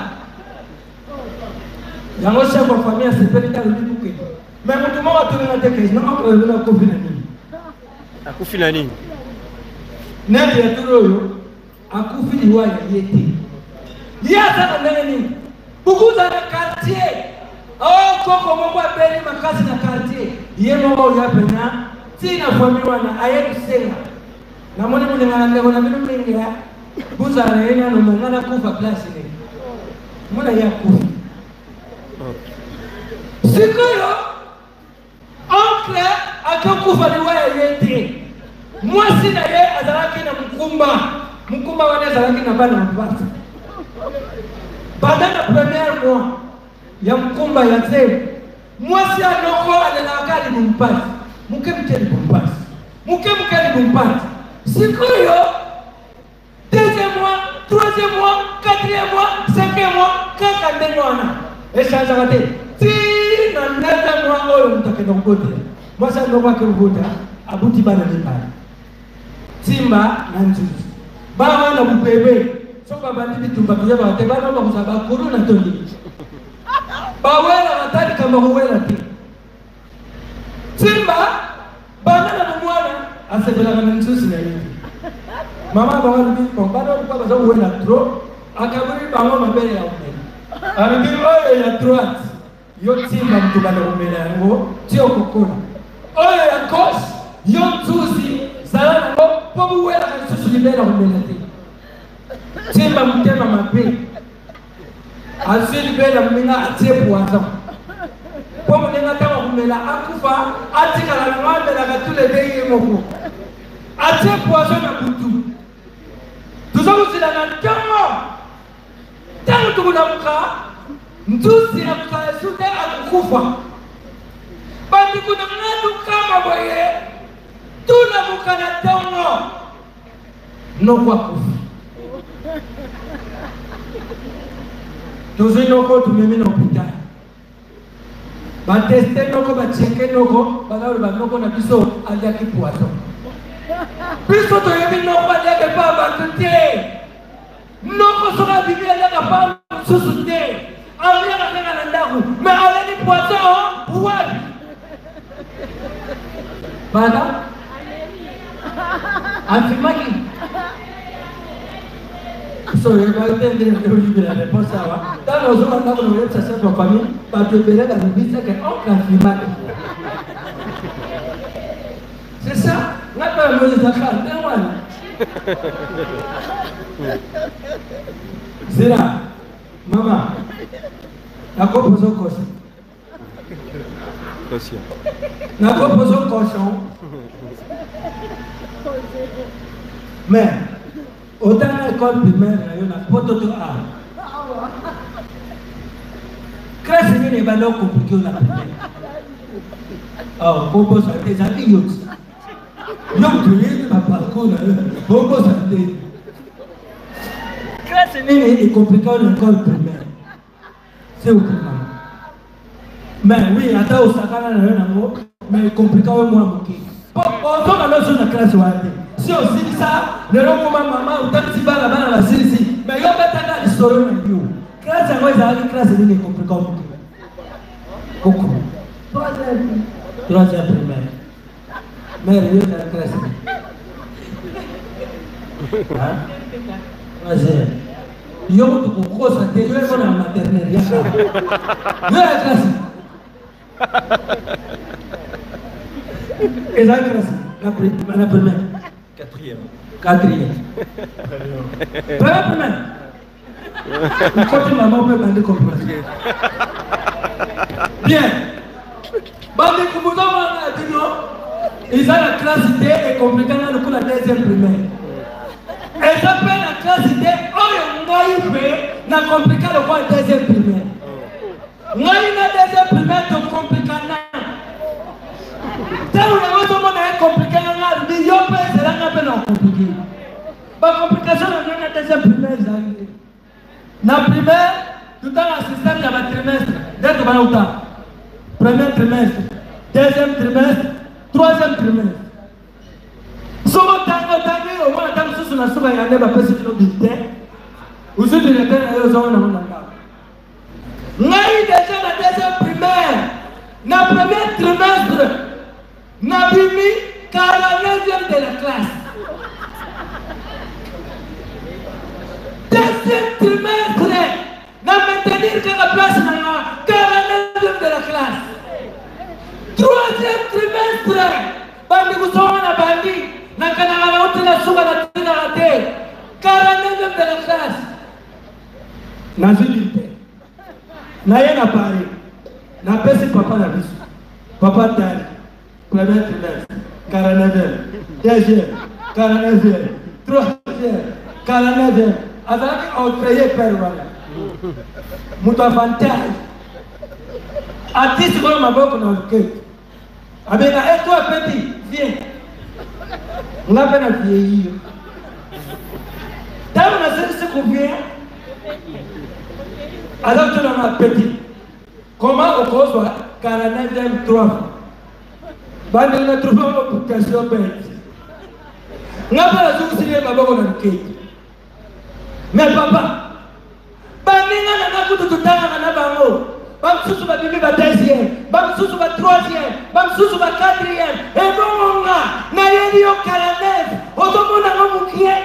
yango chef wa famille asepeli ta lobi buke mais mutu moko atolinga te kesi na oncle lelo akufi na nini akufi na nini neti ya tolo oyo akufi liwa ya ye te ye aza na ndenge nini bukuza na quartier oh koko moko abeli makasi na quartier ye moko oyo apena ntina famille wana aye kusenga namoni mulingana ndeko na bino mingi ya buzala ye nano mangana kufa place ne muna ye akufi sikoyo oncle akakufa liwa ya ye te mwasi na ye azalaki na mkumba wana azalaki na bana mapasi pendant le premier mois ya mkumba ya zero mwasi anoko alelaka libumpasi muke libumpasi sikoyo deuxième mois troisième mois quatrième mois cinquième mois kaka ndenge wana echangeaka te ti na 9e mois oyo mutu akenda kobotela mwasi anoko akebobota abuti bana mibale timba na nzuzu bana na bupebe soka bandi bitumba kuya ba te bana ba kusaba kuru na tondi bawela batali kama wela ti simba banana mwana asebela na nsusi na yini mama bawali bi bana kwa bazo wela tro akaburi bango mabele ya umela arabi oyo ya droite yo simba mtu bana umela yango tio kokona oyo ya gauche yo nsusi salana ko pobu wela ka nsusi libela umela ti simba mtema mabe asili bela mminga atepu waza kwa mwenga tawa kumela akufa atika la ng'ombe na katule bei moko atepu waza na kutu tuzongusila na tango tukulamuka ntusi na kukayasute akukufa bandi kuna ngadu kama boye tulamuka na tango nokwa kufa nous avons tout même dans l'hôpital. Ba tester noko ba checker noko ba na ba noko na biso alia ki poisson. Biso to yebi noko alia ke pa ba tuté. Noko sera bibi alia ka pa susuté. Alia ka kana ndaku mais alia ni poisson ouais. Bana afimaki so je vais entendre la réponse à dans nos zones on a une relation de famille parce que le la vie c'est qu'on confirme c'est ça n'a pas le zakar c'est là maman la proposition caution la proposition caution mais autant l'école primaire, il y a un poteau de A. Classe n'est pas compliqué la primaire. Oh, Bobo ça des amis. Non, tu es pas parcours. Bobo ça des. Classe n'est compliqué l'école primaire. C'est au primaire. Mais oui, attends, au sakana n'a rien à voir. Mais compliqué au moins moqué. On tombe dans la classe si on dit ça, le nom comme maman ou tant que tu vas là-bas dans la Syrie, mais il y a pas de l'histoire de Dieu. Classe à moi, ils ont une classe de l'année compliquée. Beaucoup. Troisième primaire. Mais il y a la classe. Hein? Troisième. Il y a beaucoup de gros santé, je vais faire la maternelle. Il y a la classe. Et la classe, la première. Quatrième. Première. Quand maman peut demander comprendre. Bien. Bande comme ça, on a dit non. Ils ont la classe D et compliqué dans le coup la deuxième primaire. Et ça fait la classe D, oh, on a eu fait, n'a compliqué le coup la deuxième primaire. On a eu la deuxième primaire, donc compliqué. Tant que vous avez compliqué, il y a pas compliqué. La complication est la deuxième primaire. La primaire, tout le temps, l'assistant il y a un trimestre. Dès que vous avez premier trimestre, deuxième trimestre, troisième trimestre. Si vous avez au moins un temps sur la soupe, il y a un peu de bulletin. Vous avez des bulletins et vous avez un peu. Nous avons déjà la deuxième primaire. Le premier trimestre, nous avons mis 49e de la classe. Deuxième trimestre, nous maintenir que la place dans la 49e de la classe. Troisième trimestre, bandi kusoma na bandi, na kanala wote na suka na tina rate. 49e de la classe. Nazilite. Na yena pare. Na pesi papa na bisu. Papa tari. Premier trimestre. 49e. Deuxième. 49e. Troisième. 49e. Avec un payé père voilà. Muta fantasme. Artiste comme ma boque dans le cœur. Avec et toi petit, viens. On a peine à vieillir. Tant on a ce qu'on vient. Alors tu l'as petit. Comment on cause 49e 3. Bande na trouvé une occupation bête. On a pas la souci ma boque dans le cœur. Mais papa, bandinga na kutu tutanga na bango. bamsusu babimi ba deuxième, bamsusu ba troisième, bamsusu ba quatrième. Et bon na yeli yo 49, otomona ngomukie.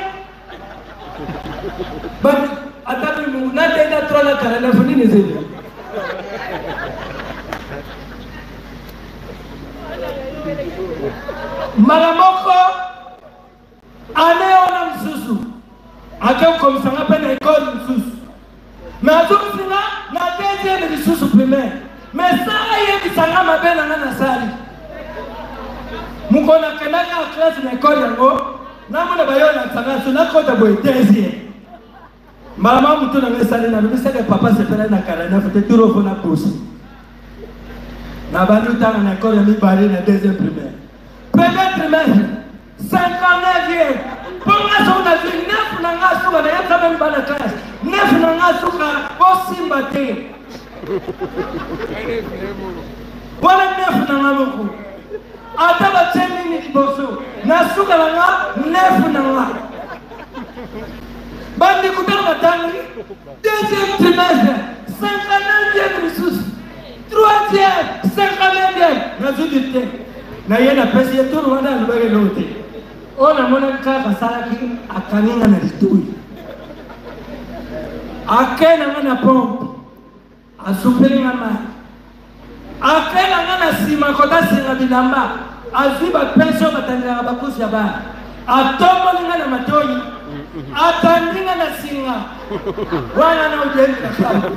Bam atabi muna tena 3 na 49 nini zeli. Malamoko ane ona msusu. Ake komisanga pena école msusu. Mais azokisina na deuxième lisusu primaire. Mais ça yebisanga mabe na na sali. Mukona kenaka classe na école yango. Namona bayona tsanga so na kota boy deuxième. Mama mutu na ngesali na lubisa ke papa se pela na karana fote turo fona posi. Na bandu tanga na école mi bari na deuxième primaire. Première primaire 59e. Ponga so na 9 na ngaso na yaka ben bana classe. 9 na ngaso ka osimba te. Wala 9 na ngamoko. Ata ba cheni ni kiboso. Na suka na 9 na nga. Bandi kutana batani. Deuxième trimestre 59e ressource. Troisième 59e na zudite. Na yena pesi yetu Rwanda lubere lote. Ona mona kaka salaki akaninga na litui. Akena ngana pompe. Asupeli ngama. Akena ngana sima kota singa bilamba. Aziba penso batanga bakusi ya ba. Atomo ngana matoi. Atandinga na singa. Wana na ujeni na sabu.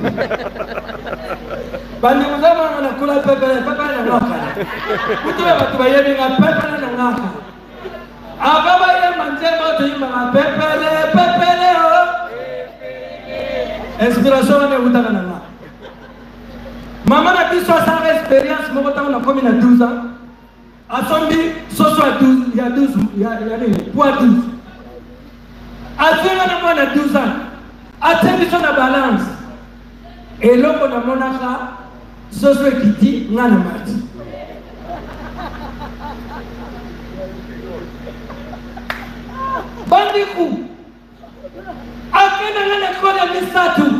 Bandi muzama ngana kula pepe na ngaka. Kutuwe batu bayemi nga pepe na ngaka. Agaba ye manjema to yima nga pepe o. Inspiration ne utaka na ngaka. Maman a dit soit sans expérience, mon temps on a commis à 12 ans. À Sombi, ce soit 12, il y a 12, il y a poids 12. À Zéna, on a 12 ans. À Tébis, on a balance. Et là, on a mon affaire, ce soit qui dit, on a le match. Bandikou. À quel moment l'école a mis ça tout?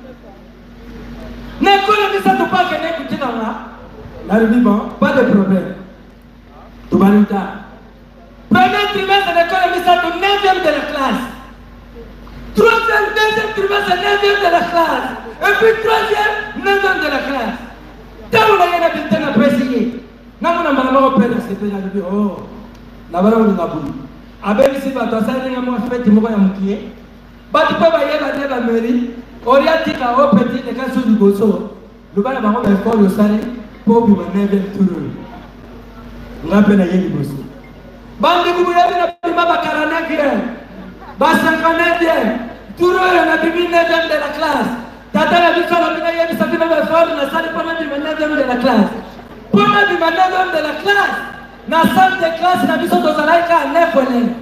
L'école a mis ça tout pas qu'elle écoute dans là. Là, le bon, pas de problème. Tout va nous tard. Premier trimestre, l'école a mis ça tout 9e de la classe. Troisième, deuxième trimestre, 9e de la classe. Et puis troisième, 9e de la classe. Tant qu'on a eu habité à préciser. N'a pas de mal au père de ce pays. Oh, là-bas, on a voulu. Avec ici, va toi, ça, il y a moins fait, tu m'as mouillé. Bah, tu peux aller à la mairie. Orienté à haut petit, les cas sur du bosso. Le bas, on va faire le salé pour lui mener tout le monde. On a peine à y aller bosso. Bande de Gouya, il n'a pas 49e. Bas 59e. Tout le monde a mis 9e de la classe. Tata la vie sur la vie, il s'agit de la salle pour mettre 9e de la classe. Pour mettre 9e de la classe. Dans la salle de classe, la vie sur le salaire à 9 élèves.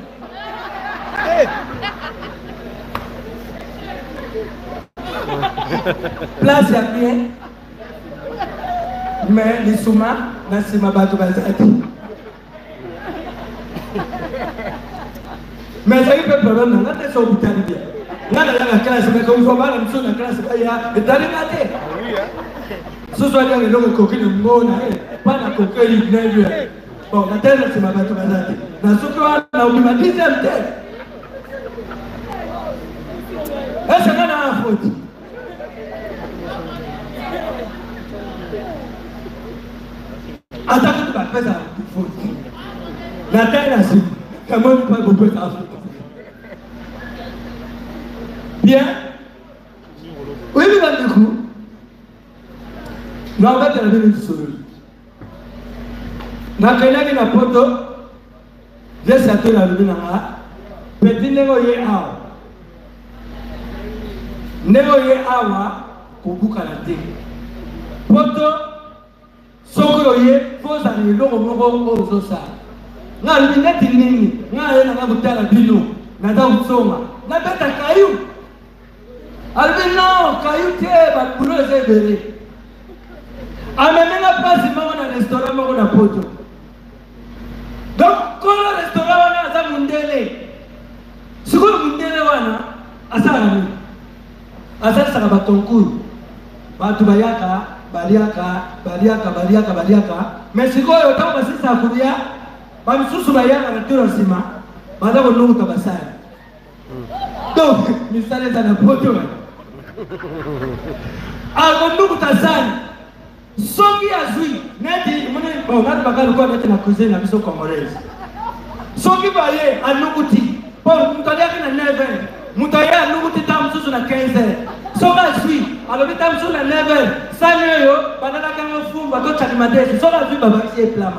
Place ya bien. Mais les souma, c'est ma bateau bazati. Mais j'ai eu un problème, on a fait ça au bout de bien. On a la classe, mais comme on va la mission de la classe, il y a des talents. Ce soit les longs coquilles de monde, pas la coquille de bon, la terre, c'est ma bateau bazati. Dans ce cas, on a eu ma 10e tête. Est-ce qu'on a un faute? Attends, tu vas faire ça. La terre, là, c'est comment tu peux beaucoup ça. Bien. Oui, mais là, du coup, nous avons fait la même chose. Nous avons fait la photo. J'ai sorti la lumière. Petit négoye awa. Négoye awa, pour vous calater. Photo. Soko ye poza ni logo moko ozosa nga lineti nini nga yena nga butala bino na da utsoma na beta kayu albino kayu te ba bulo zebere amemena pasi mama na restaurant moko na poto donc kola restaurant wana za mundele siko mundele wana asala ni asala saka batonkuru batu bayaka baliaka mais sikoyo ntango basisa kolia bamisusu bayaka na tolo nsima baza konunguta basali donc misala eza na poto akonunguta sali soki azwi neti nati bakalukoa neti na cuisine na biso congolaise soki baye anunguti po moto aliaki na 9h moto aye anunguti ta mosusu na 15h soki azwi alobi ta mosusu na 9h sani oyo banalaki yango fumba to chalimadesi soki azwi babakisi eplama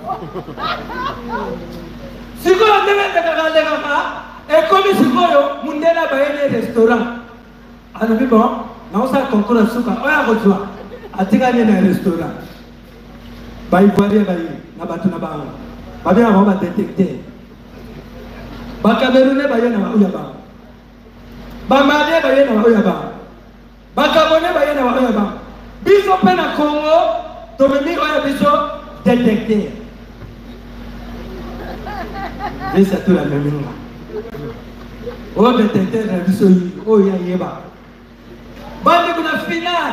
sikoyo ndenge ndekaka ekomi sikoyo mundele bayene restaurant alobi bon naosala concours ya suka oyo akozwa atikali na restaurant baivoirien baye na bato na bango babengaka bango badetecteur bakamerune baye na baoyo ya bango bamalie baye na baoyo ya bango bakabone baye na baoyo ya bango biso mpe na Congo tomemi oyo biso detecteur esa tula meminga oyo detecteur na biso oyo yayeba bandi kuna final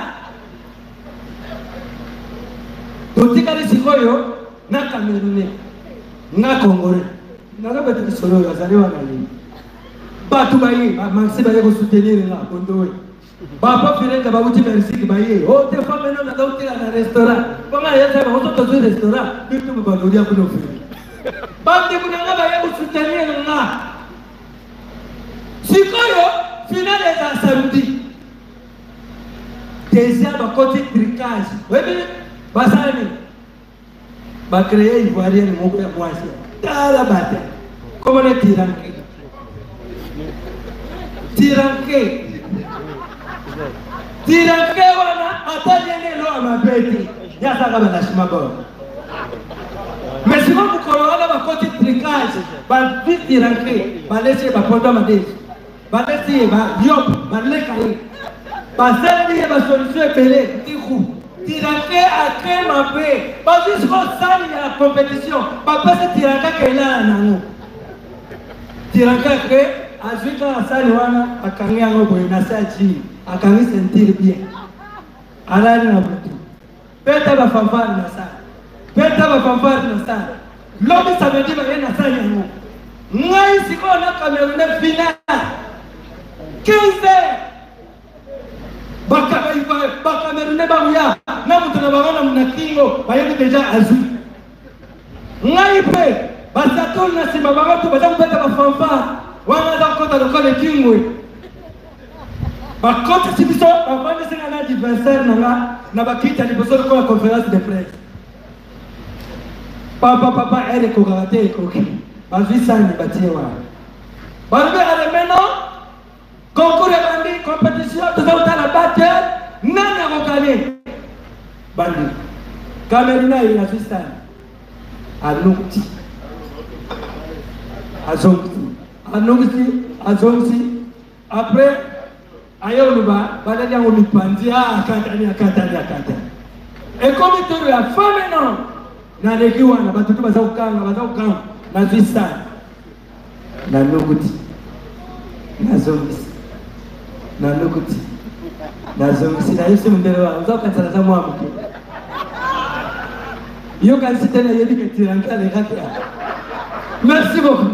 totikali sikoyo na Camerounais na Congolais naza bete solo oyo azali wana nini bato baye bamasi baye kosoutenir nga bondowe bapa firenga babuti mersiki baye o te fameno naza koteka na restaurant bonga yezaba oso tozwi restaurant bitu mubalolia kuna ofiri bandi kuna nga baye kosoutenir nga sikoyo final eza samedi déjà bakoti tricage webi basani bakreye ivoirienne moko ya mwasi tala bate comment le tiranke wana atalienge lo amabeti yasaka banashima bon mais siko mukolo wana bakoti tricage bavi tiranke balesi bapondo madesi balesi bayop balekaye basali ye basolution ebele tiku tiranke ake mabe bazisiko sali ya compétition bapesi tiranke kelala nango tiranke ake azwika asali wana akangi yango boye na sa chini akangi sentir bien alali na butu peta bafanfare na sali peta bafanfare na sali lobi samedi baye na sali yango ngai sikoyo na Camerounais final 15h bakamerune babuya na mutu na bango na munakingo bayebi deja azwi ngai mpe basatoli na nsima bango to baza kobeta bafanfare wana aza kokota lokola ekingwe bakotisi biso bavandisi na adversaire na nga na bakiti ya liboso lokola conférence de presse papa ere ekokaka te ekoki bazwi sani batie wana balobi alemeno concours ebandi compétition toza kotala bate nani akokane bandi Camerounais azwi sani anokti azongisi après aye oluba balali yango mipanzi akatani ekomi toro ya fameno naleki wana bato to baza kokanga nazwi sani nanokuti nazongisi na yesu mundele wana oza kokanisana za mwa moke yokanisi te nayebi ke tiranke alekaki merci beaucoup.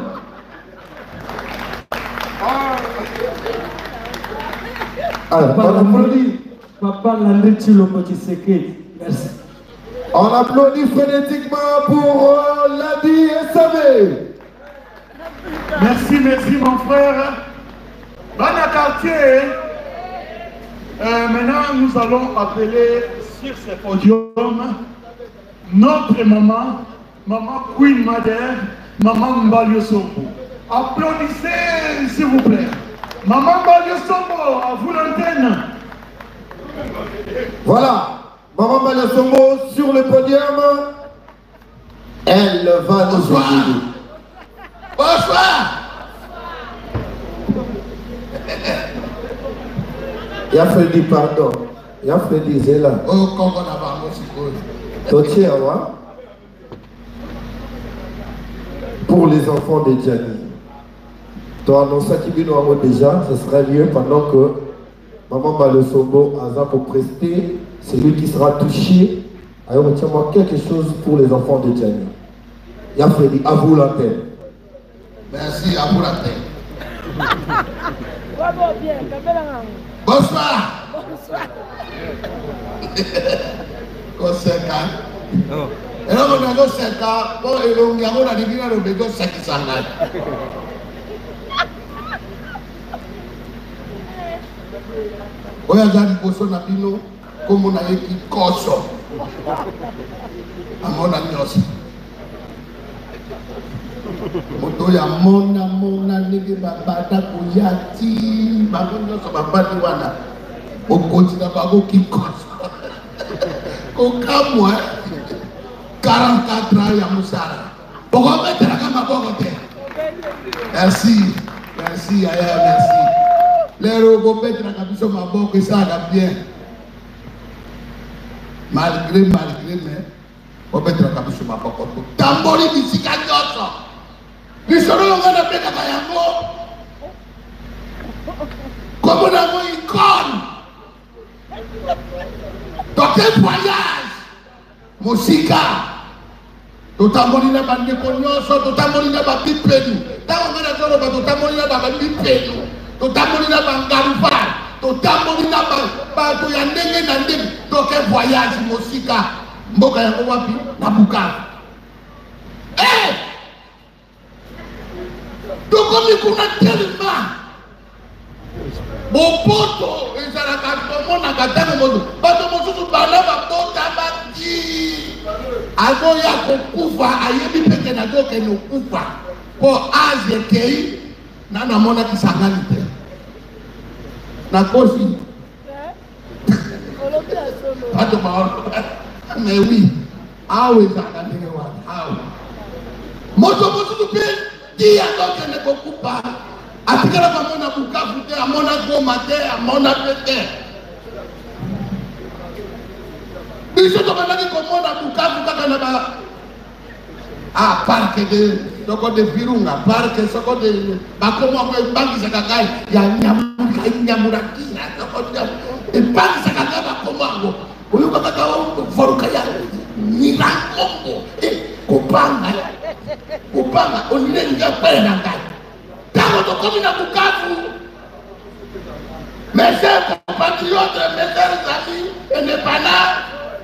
Alors, on applaudit. Papa Landry Tshilombo Tshisekedi. Merci. On applaudit frénétiquement pour Ladi et Samé. Merci mon frère. Bana quartier. Maintenant, nous allons appeler sur ce podium notre maman Queen Mother, maman Mbalio Sombo. Applaudissez, s'il vous plaît. Maman Mbalio Sombo, à vous l'antenne. Voilà, maman Mbalio Sombo sur le podium. Elle va nous aider. Bonsoir. Il a fait du pardon. Il a fait du zéla. Oh, Congo n'a pas moi, Totier, pour les enfants de Djani. Tu as annoncé qu'il déjà, ce serait mieux pendant que Maman Mbalio Sombo a pour prester celui qui sera touché, alors retiens-moi quelque chose pour les enfants de Djani. Il a fait à vous l'antenne. Merci, à vous l'antenne. Bonsoir. Koseka. Et là, on a Koseka. Bon, et l'on y a on a dit qu'il a le bédo Sekisanga. Oya zali poso na bino, comme on a écrit Koso. Amona nyosi. Moto ya mona nige babata kuyati bagondo so babati wana okoti na bago kikoso kokamwa 44 ans ya musara boko metera kama boko te. Merci aya merci lero go metera kabiso maboko ça bien malgré mais go metera kabiso maboko tambori bisika nyoso Bisoro ngana peka kayango. Comme on a vu une icône. Dans tes voyages, musica. Totamoni na bande konyoso, totamoni na ba bipenu. Tango ngana zoro ba totamoni na ba bipenu. Totamoni na bangarufa. Totamoni na ba to ya ndenge na ndenge. Dans tes voyages, musica. Mboka yango wapi na Bukavu. Donc comme kuna tellement bopoto ezalaka komona katanga moto bato mosusu bana babota bati azoya kokufa ayebi peke na doke no kufa po aze kei na namona kisangani te na kosi bato ba mais oui awe zakandenge wa awe moto mosusu pe dia doke ne kokupa atikala kamona Bukavu te amona Goma te amona pete biso to banaki komona Bukavu kaka na ba parke de soko de Virunga parke soko de bakoma ko bangi sakakai ya nyamurakina soko de bangi sakakai bakoma ngo uyu kaka foruka ya nirango kupanga onile nga pale na ngai tango tokomi na Bukavu mes chers compatriotes, mes chers amis indépendants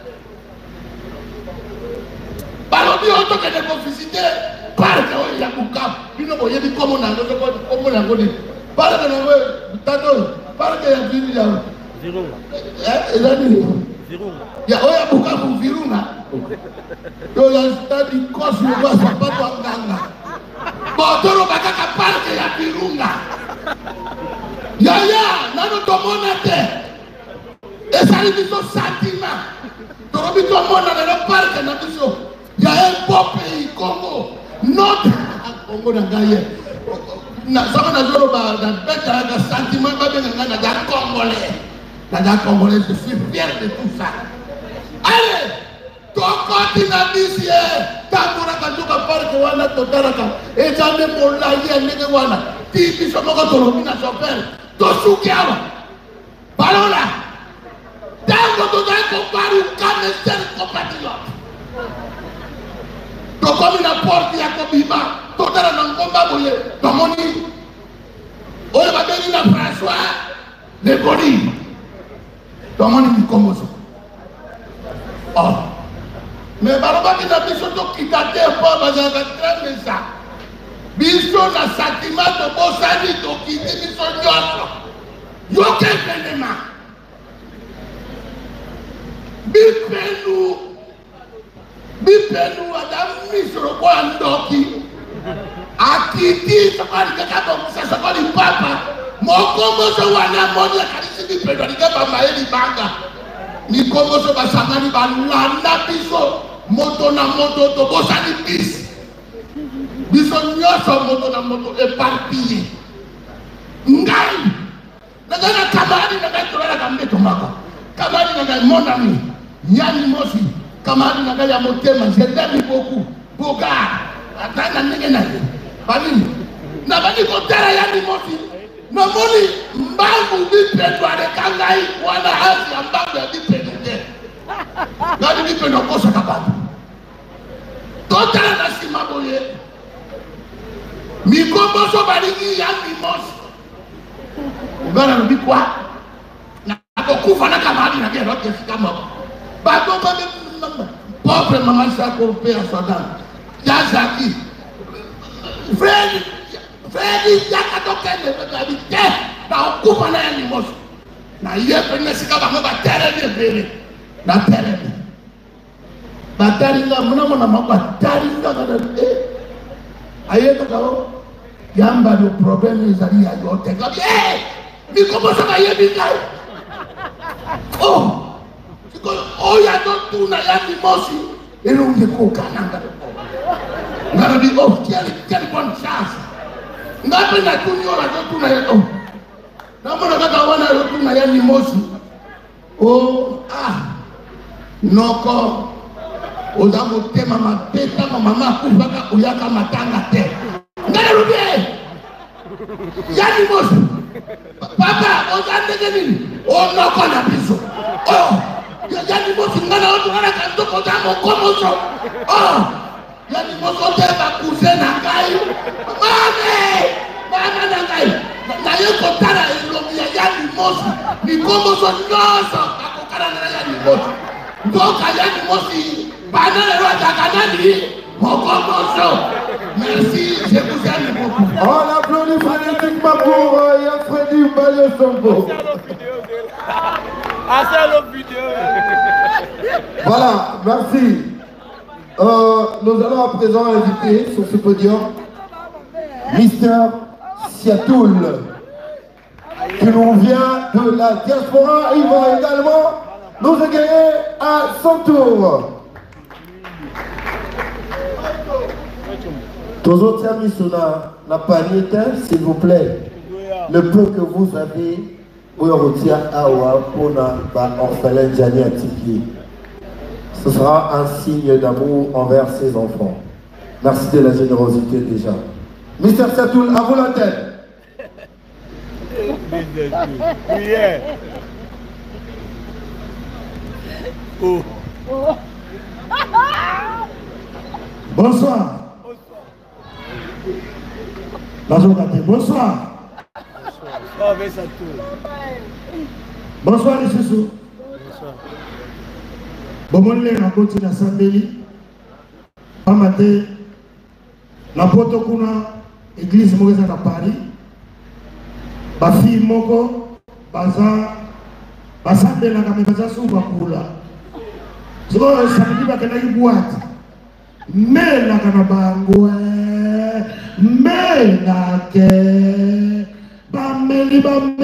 balobi oyo tokende kovisite parke oyo ya Bukavu bino boyebi komo nango ni parke nango tato parke ya Virunga ezali ya oya Bukavu Virunga yo ya stadi kosi wa sababu anganga botoro bakaka parke ya Virunga ya nano tomona te esali biso sentiment torobi tomona na parke na biso ya un beau pays Congo notre Congo na ngaye na sama na zoro ba na beta na sentiment ba benga na da Congolais je suis fier de tout ça. Allez tokoti na bisie tambura kanduka parke wana totaraka ejane molai ndenge wana tipi somoko tolobi na chauffeur tosuki awa balola tango tozali koparu kamester compatriote tokomi na porte ya kobima totala na ngomba boye tomoni oyo babengi na François de Gaulle tomoni mikomboso mais balobaki na biso tokita te mpo bazalaka très mesa biso na sentiment tobosani tokiti biso nyonso yoka evenema bipenu ada miso lokola ndoki akiti sokolikaka bongisa sokoli papa mokomboso wana moni akalisi bipenu alika bamaye libanga mikomboso basangani balanda biso moto na moto tobosani biso nyonso moto na moto éparpillé ngai nagai na kamari nagai tolelaka mbeto maka kamari nagai mon ami nyani mosi kamari nagai ya motema je l'aime beaucoup boga atanga ndenge na ye banini na bani kotera yani mosi namoni mbangu bipetu aleka ngai wana hasi ya mbangu ya bipetu te ngai ni pe nakosaka bato totala na nsima boye mikomboso balingi ya mimoso ngai nalobi kwa nakokufa nakamali na ke elote esika moko bato pauvre mama sako mpe ya sodan yazaki fredi yaka tokende tokabi te nakokufa na ya mimoso na ye mpe esika bango batelemi ebele na telemi batalinga munamona moko batalinga kana ayebaka o yamba le problème ezali ya yo te kabi mikomosaka yebi ngai oyo azotuna ya mimosi elongi kokananga ngalobi quelle bonne chance nga mpe natuni oyo azotuna ye namona kaka wana azotuna ya mimosi noko oza motema mabe ntango mama akufaka oyaka matanga te nga nalobi ya mimosi papa oza ndenge nini onoko na biso ya mimosi nga na otunganaka ntoko oza mokomoso ya mimosi oteba kuse na ngai mama na ngai naye kotala elongi ya mimosi mikomoso nyonso akokalanga na ya mimosi mboka ya mimosi bana lelo azaka nani mokomoso. Merci, je vous aime beaucoup. On applaudit frénétiquement pour Freddy Mbalio Sonko. Voilà, merci. Nous allons à présent inviter sur ce podium Mr. Siatoul, qui nous vient de la diaspora. Il va également nous égayer à son tour. Tous autres amis sur la panier, s'il vous plaît, le peu que vous avez pour retirer à pour l'orphelin Gianni Atiki. Ce sera un signe d'amour envers ses enfants. Merci de la générosité déjà. Mr. Siatoul, à vous l'antenne. Bonsoir. Bonsoir. Bonsoir les sous. Bonsoir. Na koti na sambeli. Pamate na poto kuna église moko na Paris. Ba fille moko basambela kama baza suba kula. So samedi ba kana boîte. Mais la kana bangwe. Menake bameli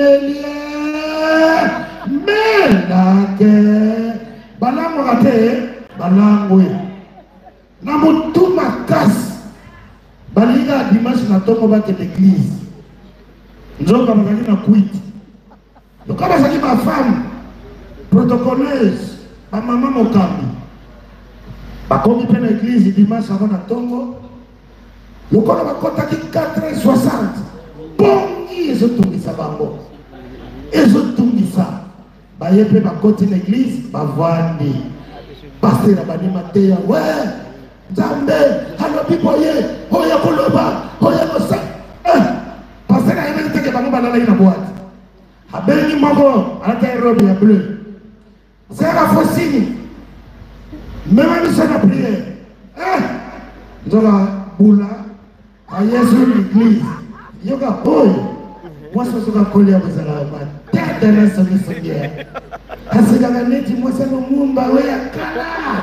menake balango ate balangwe na mutu makasi balinga dimanche na tongo bake l'église nzoka bazali na kuiti loka bazali ma femme protocoleuse ba mama mokambi bakomi mpe na église dimanche avant na tongo lokola bakotaki 460 bongi ezotungisa bango ezotungisa baye mpe bakoti na église bavandi paster abanima teya we nzambe alobi boye oya koloba oya kosa paster ayebaki teke bango balalaki na boite abengi moko alata erobe ya bleu sera fosini mema biso na priere nzoka bula à Jésus l'église. Yoga boy. Moi je suis à coller avec la tête de la Seigneur. Parce que la neti moi c'est le mumba ouais kala.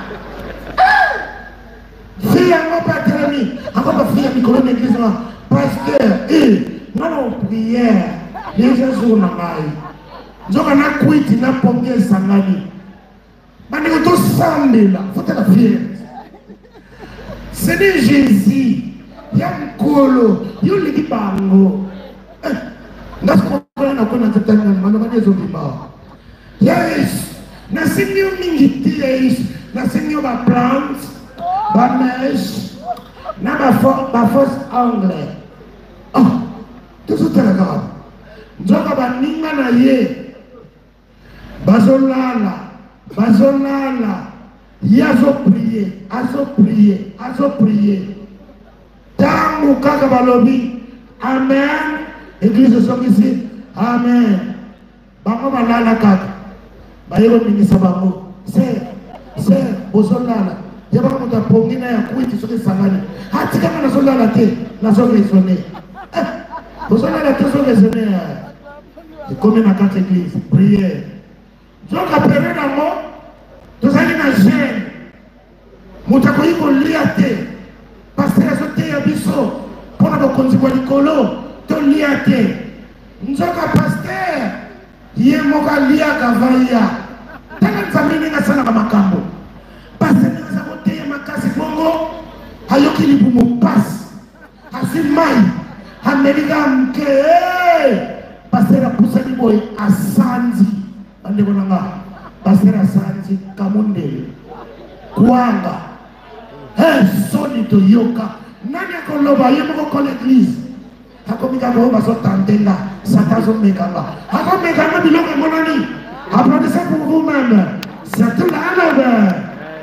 Fille à mon patroni, encore pas fille à micro l'église là. Pasteur, non prière. Les gens na mai. Njoka na kuiti na pongé sangani. Bani to sambela, faut la fière. C'est de Jésus. Yankolo, you ligi bango. That's what I'm going to tell you. Yes, nothing new mingi nothing new about plants, but mesh, number first anglais. Oh, tout ce que tu regardes. Njoka baninga na ye. Bazolala, Yazo prier, azo prier, azo prier. Tangu kaka balobi, amen. Église sont ici, amen. Bango balala kaka. Bayero minisa bango. C'est, bozolala. Yaba muta pongina ya kuiti soke sangani. Hati kama nazolala te, nazoresonner. Bozolala te zoresonner. C'est comme dans quatre églises, prière. Donc après nango, tozali na gêne. Mutako yiko liate. Pasteur azote ya biso. Pona bokonzi kwa likolo, to liate. Nzoka pasteur, ye moka lia kavaya. Tena nzamini nga sana kama makambo. Pasteur nga zakote ya makasi bongo, hayoki libumu pass. Asimai, Amerika mke. Pasteur apusani boy asanzi. Ande konanga. Pasteur asanzi kamundele. Kuanga. Soni to yoka. Nani akoloba yemo ko l'église. Akomika ko baso tantenga, satazo mekanga. Akomika na biloko monani. Applaudissez pour vous-même. C'est tout là.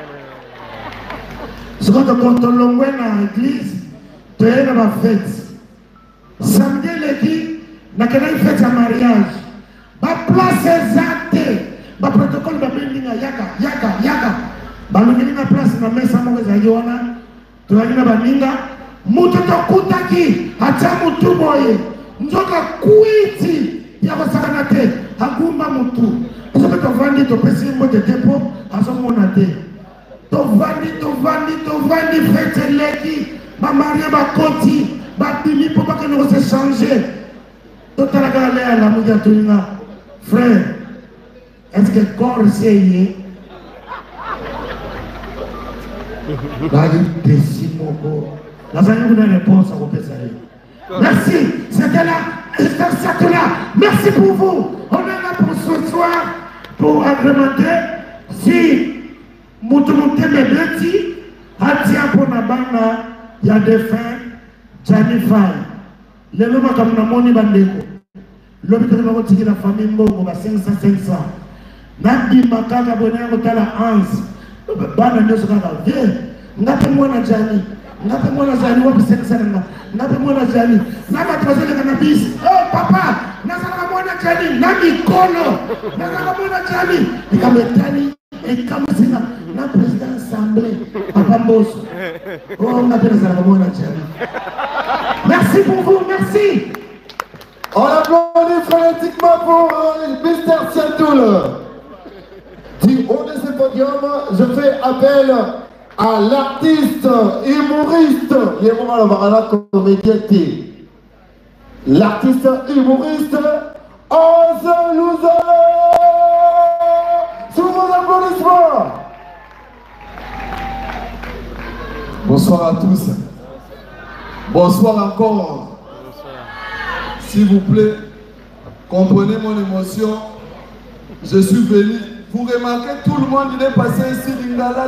Ce qu'on compte l'ongwe na église, tu es dans la fête. Samedi l'église, na kena une fête à mariage. Ba place exacte. Ba protocole ba bindinga yaka. Balungini na place na mesa mo za yona. Tualina baninga. Mutu tokutaki acha mutu boye. Njoka kuiti ya basakana te. Agumba mutu. Sobe to vandi to pesi mo de depo asomona te. To vandi fete leki. Ba maria ba koti, ba bili pour pas que nous se changer. To talaga le ala muja tulinga. Frère, est-ce que corps c'est merci, c'était là. Merci pour vous. On est là pour ce soir pour agrémenter. Si Moutoumouté Mebeti a dit pour la bande, il y a des fins, Gianni Fay. Les lois comme la monnaie bandeko. L'hôpital va retirer la famille Mbogo, 500. Nadi Makaka Bonner Otala Hans. Bana ndio sokanga vie ngape mwana jani wapi sensa ngape mwana jani naba trazele cannabis papa nasaka mwana jani na mikono nasaka mwana jani nikametani ikamusina na president assemblée papa Mbosso ngape nasaka mwana jani. Merci pour vous, merci. On applaudit frénétiquement pour Mister Siatoul. Du haut de ce podium, je fais appel à l'artiste humoriste. L'artiste humoriste Onze Louzolo. Sous vos applaudissements. Bonsoir à tous. Bonsoir encore. S'il vous plaît, comprenez mon émotion. Je suis venu. Vous remarquez, tout le monde il est passé ici, lingala.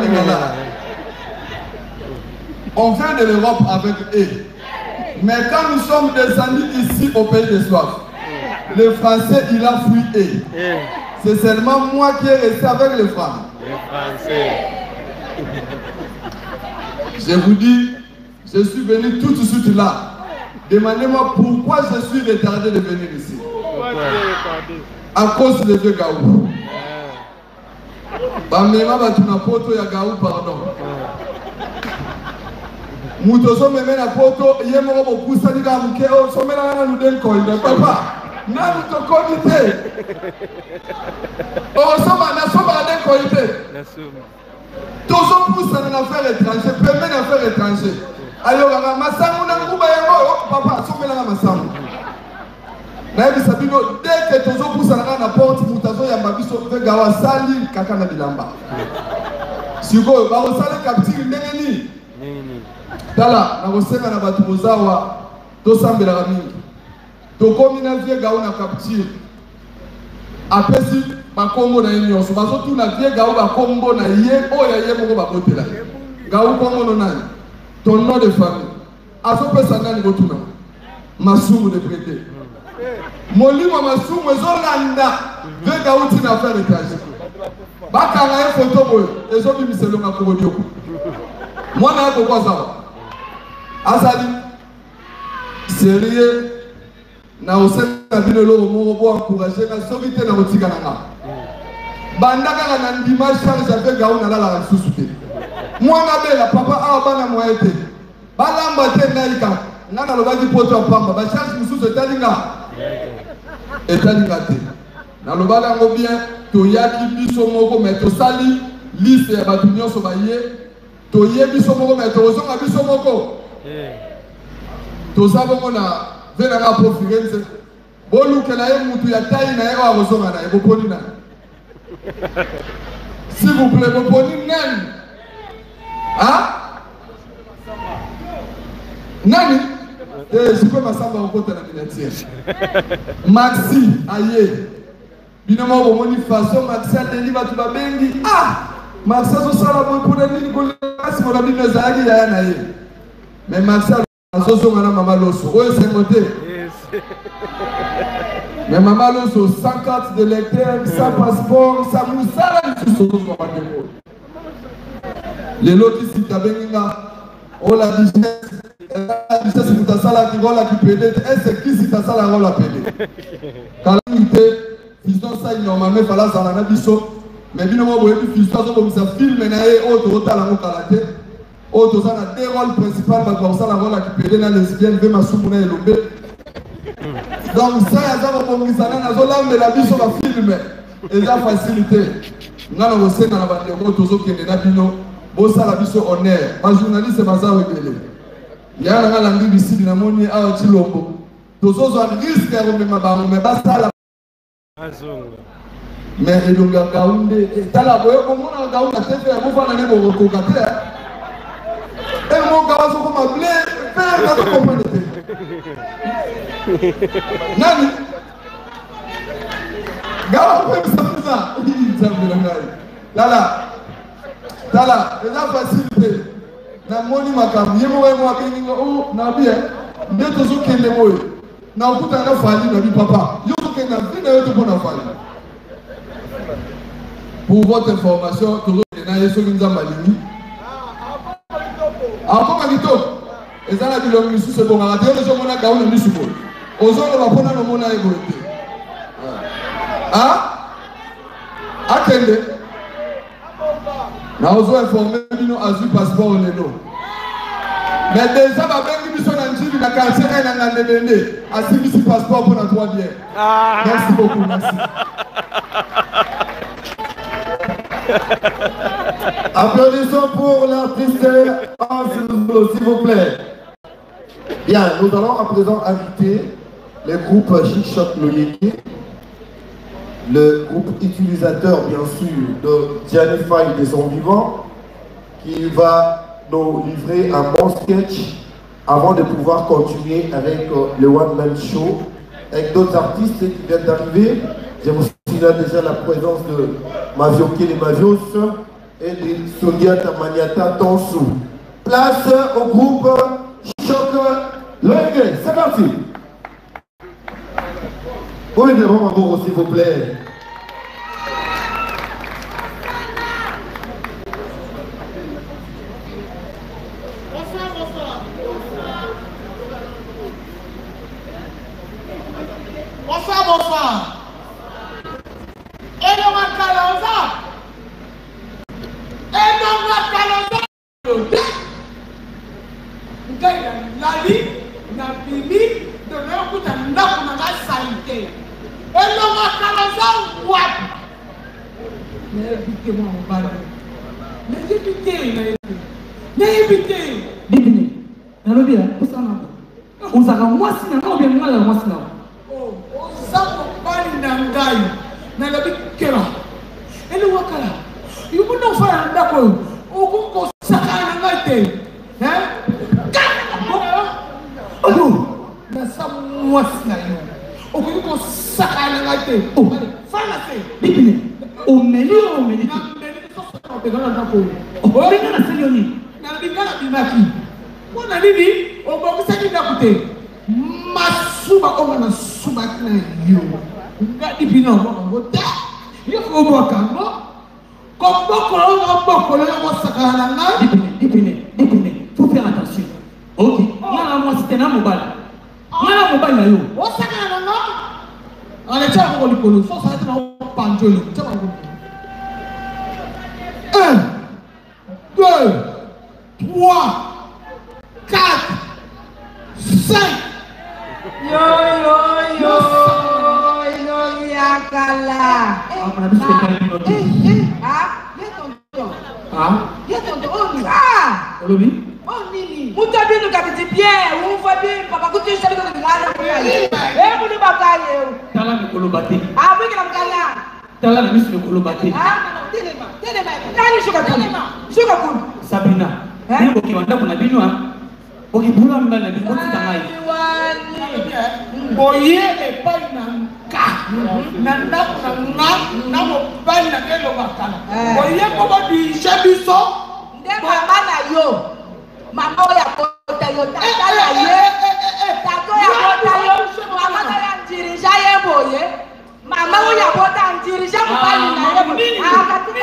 On vient de l'Europe avec eux. Mais quand nous sommes descendus ici au pays de soif, le Français il a fui eux. C'est seulement moi qui ai resté avec les femmes. Je vous dis, je suis venu tout de suite là. Demandez-moi pourquoi je suis retardé de venir ici. À cause de Dieu Gaou. Bamema batuna poto ya Gaou, pardon. Mutoso meme na poto yemo ko bokusa ni gamuke o somela na luden ko inde papa. Na mutokoni te. O soma na soma na ko inde. Na soma. Tozo poussa na affaire étranger, permet na affaire étranger. Alors la masangu na nguba yango papa somela na masangu. Nayebi sabino dès que tozo poussa na porte mutazo ya mabiso ve gawa sali kaka na bilamba. Siko ba ko sali capture ndenge ni. Tala na kosenga na batu mozawa to sambela mingi. To komi na vie gawa na capture. Apesi bakombo na nyonso bazo tu na vie gawa bakombo na ye oya ye moko bakotela. Gawa kombo no nani? Ton nom de famille. Aso pesa ngani botuna. Masumu de prêter. Molimo masumu ezolanda ve gawa tina faire étage. bakanga ye photo boye ezobimiselo kobodioko mwana ye kokwa sawa azali sérieux na osenga bino eloko moko po encourage nga soki te na kotika na nga banda kaka na ndima charge ape gao nalalaka lisusu te mwana bela papa awa bana moye te balamba te ngai kaka nga nalobaki poto ya pamba bacharge mosusu etali nga te nalobaka yango bien toyaki biso moko me tosali liste ya bato nyonso baye toye biso moko me tokozonga biso moko toza bongo na ve na nga profile nze bolukela ye mutu ya tai na ye oyo akozonga na ye boponi nani s'il vous plaît boponi nani nani sikoyo masamba okota na miniature Maxi aye bino moko bomoni façon Maxi adeli bato babengi Maxi azosala boye mpona nini kolasi mona bino ezalaki yaya na ye mais Maxi azozonga na mama loso oyo esengo te mais mama loso sans carte de lecteur sans passeport sans mosala lisusu ozozwa bandeko lelo kisita bengi nga ola richesse moto asalaki role akipede te ese kisita asala role apede kalangi te fiston sai normalement fala azala na biso mais bino mo boyebi fiston azobomisa filme na ye oyo tokotala ngo kala te oyo toza na deux rôles principal bato bakosala role akipede na lesbienne mpe masumu na elombe donc sai aza kobongisana nazolambela biso bafilme eza facilité nga na kosenga na bandeko oyo tozokende na bino bosala biso honneur bajournaliste baza ebele yana nga landi bisidi namoni awa Chilombo tozozwa risque ya komema bango me basala mais elonga gaunde tala boye komona gaunde tefe ya mofana ne bokoka te elmo gawa soko ma blé faire na to comprendre te nani gawa ko msafisa nzambela ngai tala eza facilité na moni makambo ye moko ye moko abenginga o na bien nde tozokende boye na okutanga fali na bi papa yo tokende na vi na yo to mpona fali pour votre information tozokende na ye soki nzambe alingi akoma kitoko eza na bilongo misusu ebongaka te yo tozomona gauna misu boye ozoloba mpona nomona ye boye te akende na ozo informe bino azwi passeport lelo mais déjà babengi biso na njili na quartier un na ngandebende asimbisi passeport pour na 3 bières merci beaucoup merci Applaudissons pour l'artiste s'il vous plaît. Bien, nous allons à présent inviter le groupe Chic Choc Loyeki, le groupe utilisateur bien sûr de Gianni Faye de son vivant, qui va nous livrer un bon sketch avant de pouvoir continuer avec le One Man Show avec d'autres artistes qui viennent d'arriver. Je vous signale déjà la présence de Mavioke les Mavios et de Sundiata Maniata Tonsou. Place au groupe Choc Loyeki. C'est parti. Oui, le bon amour, s'il vous plaît. Bonsoir. Et le Makaloza. La vie, la bibi, de l'autre, n'a pas santé. Et le Makaloza, what? Mais évitez-moi mon ballon. Mais évitez, mais évitez. Bibini, nalobi la, on s'arrête moi si n'a pas bien mal à moi si n'a. Oh, ça mon bali n'angaï, nalobi kera. Et le wakala, il faut nous faire un d'accord. Au bout qu'on s'arrête n'angaï, hein? Oh, mais ça moi si n'a. Au bout qu'on s'arrête n'angaï. Oh, fanacé. Bibini, au milieu, au milieu. Oh, regarde la Seigneurie. Nalibikala bimaki. Mwana nini? Obokisaki ndakute. Masuba omana suba na yo. Ngadi bino ngota. Yo ko bokango. Faut faire attention. Ok. Moi, c'était un mobile. Nana mobile na yo. Allez, tiens, on va le ça va être un panjoli. 1, 2, 3, 4, 5. Yo, yakala. Mutabino kapiti Pierre, ufabi papa kuti sabi ko ngala ko ayi. Muni bakaye. Tala mi kolobati. Bweke na mkala. Tala na misi kolobati. Telema. Tani shuka kun. Sabrina. Ni boki wanda kuna binwa. Boki bula mbala na boti tangai. Boye e pai na ka. Na mo pai na kelo bakala. Boye ko ba di shebiso. Ndema mana yo. Mama ya kota yo tatala ye. Tato ya kota yo. Mama ya njirisha ye boye. Mama ya kota njirisha mbali na ye. Katuka.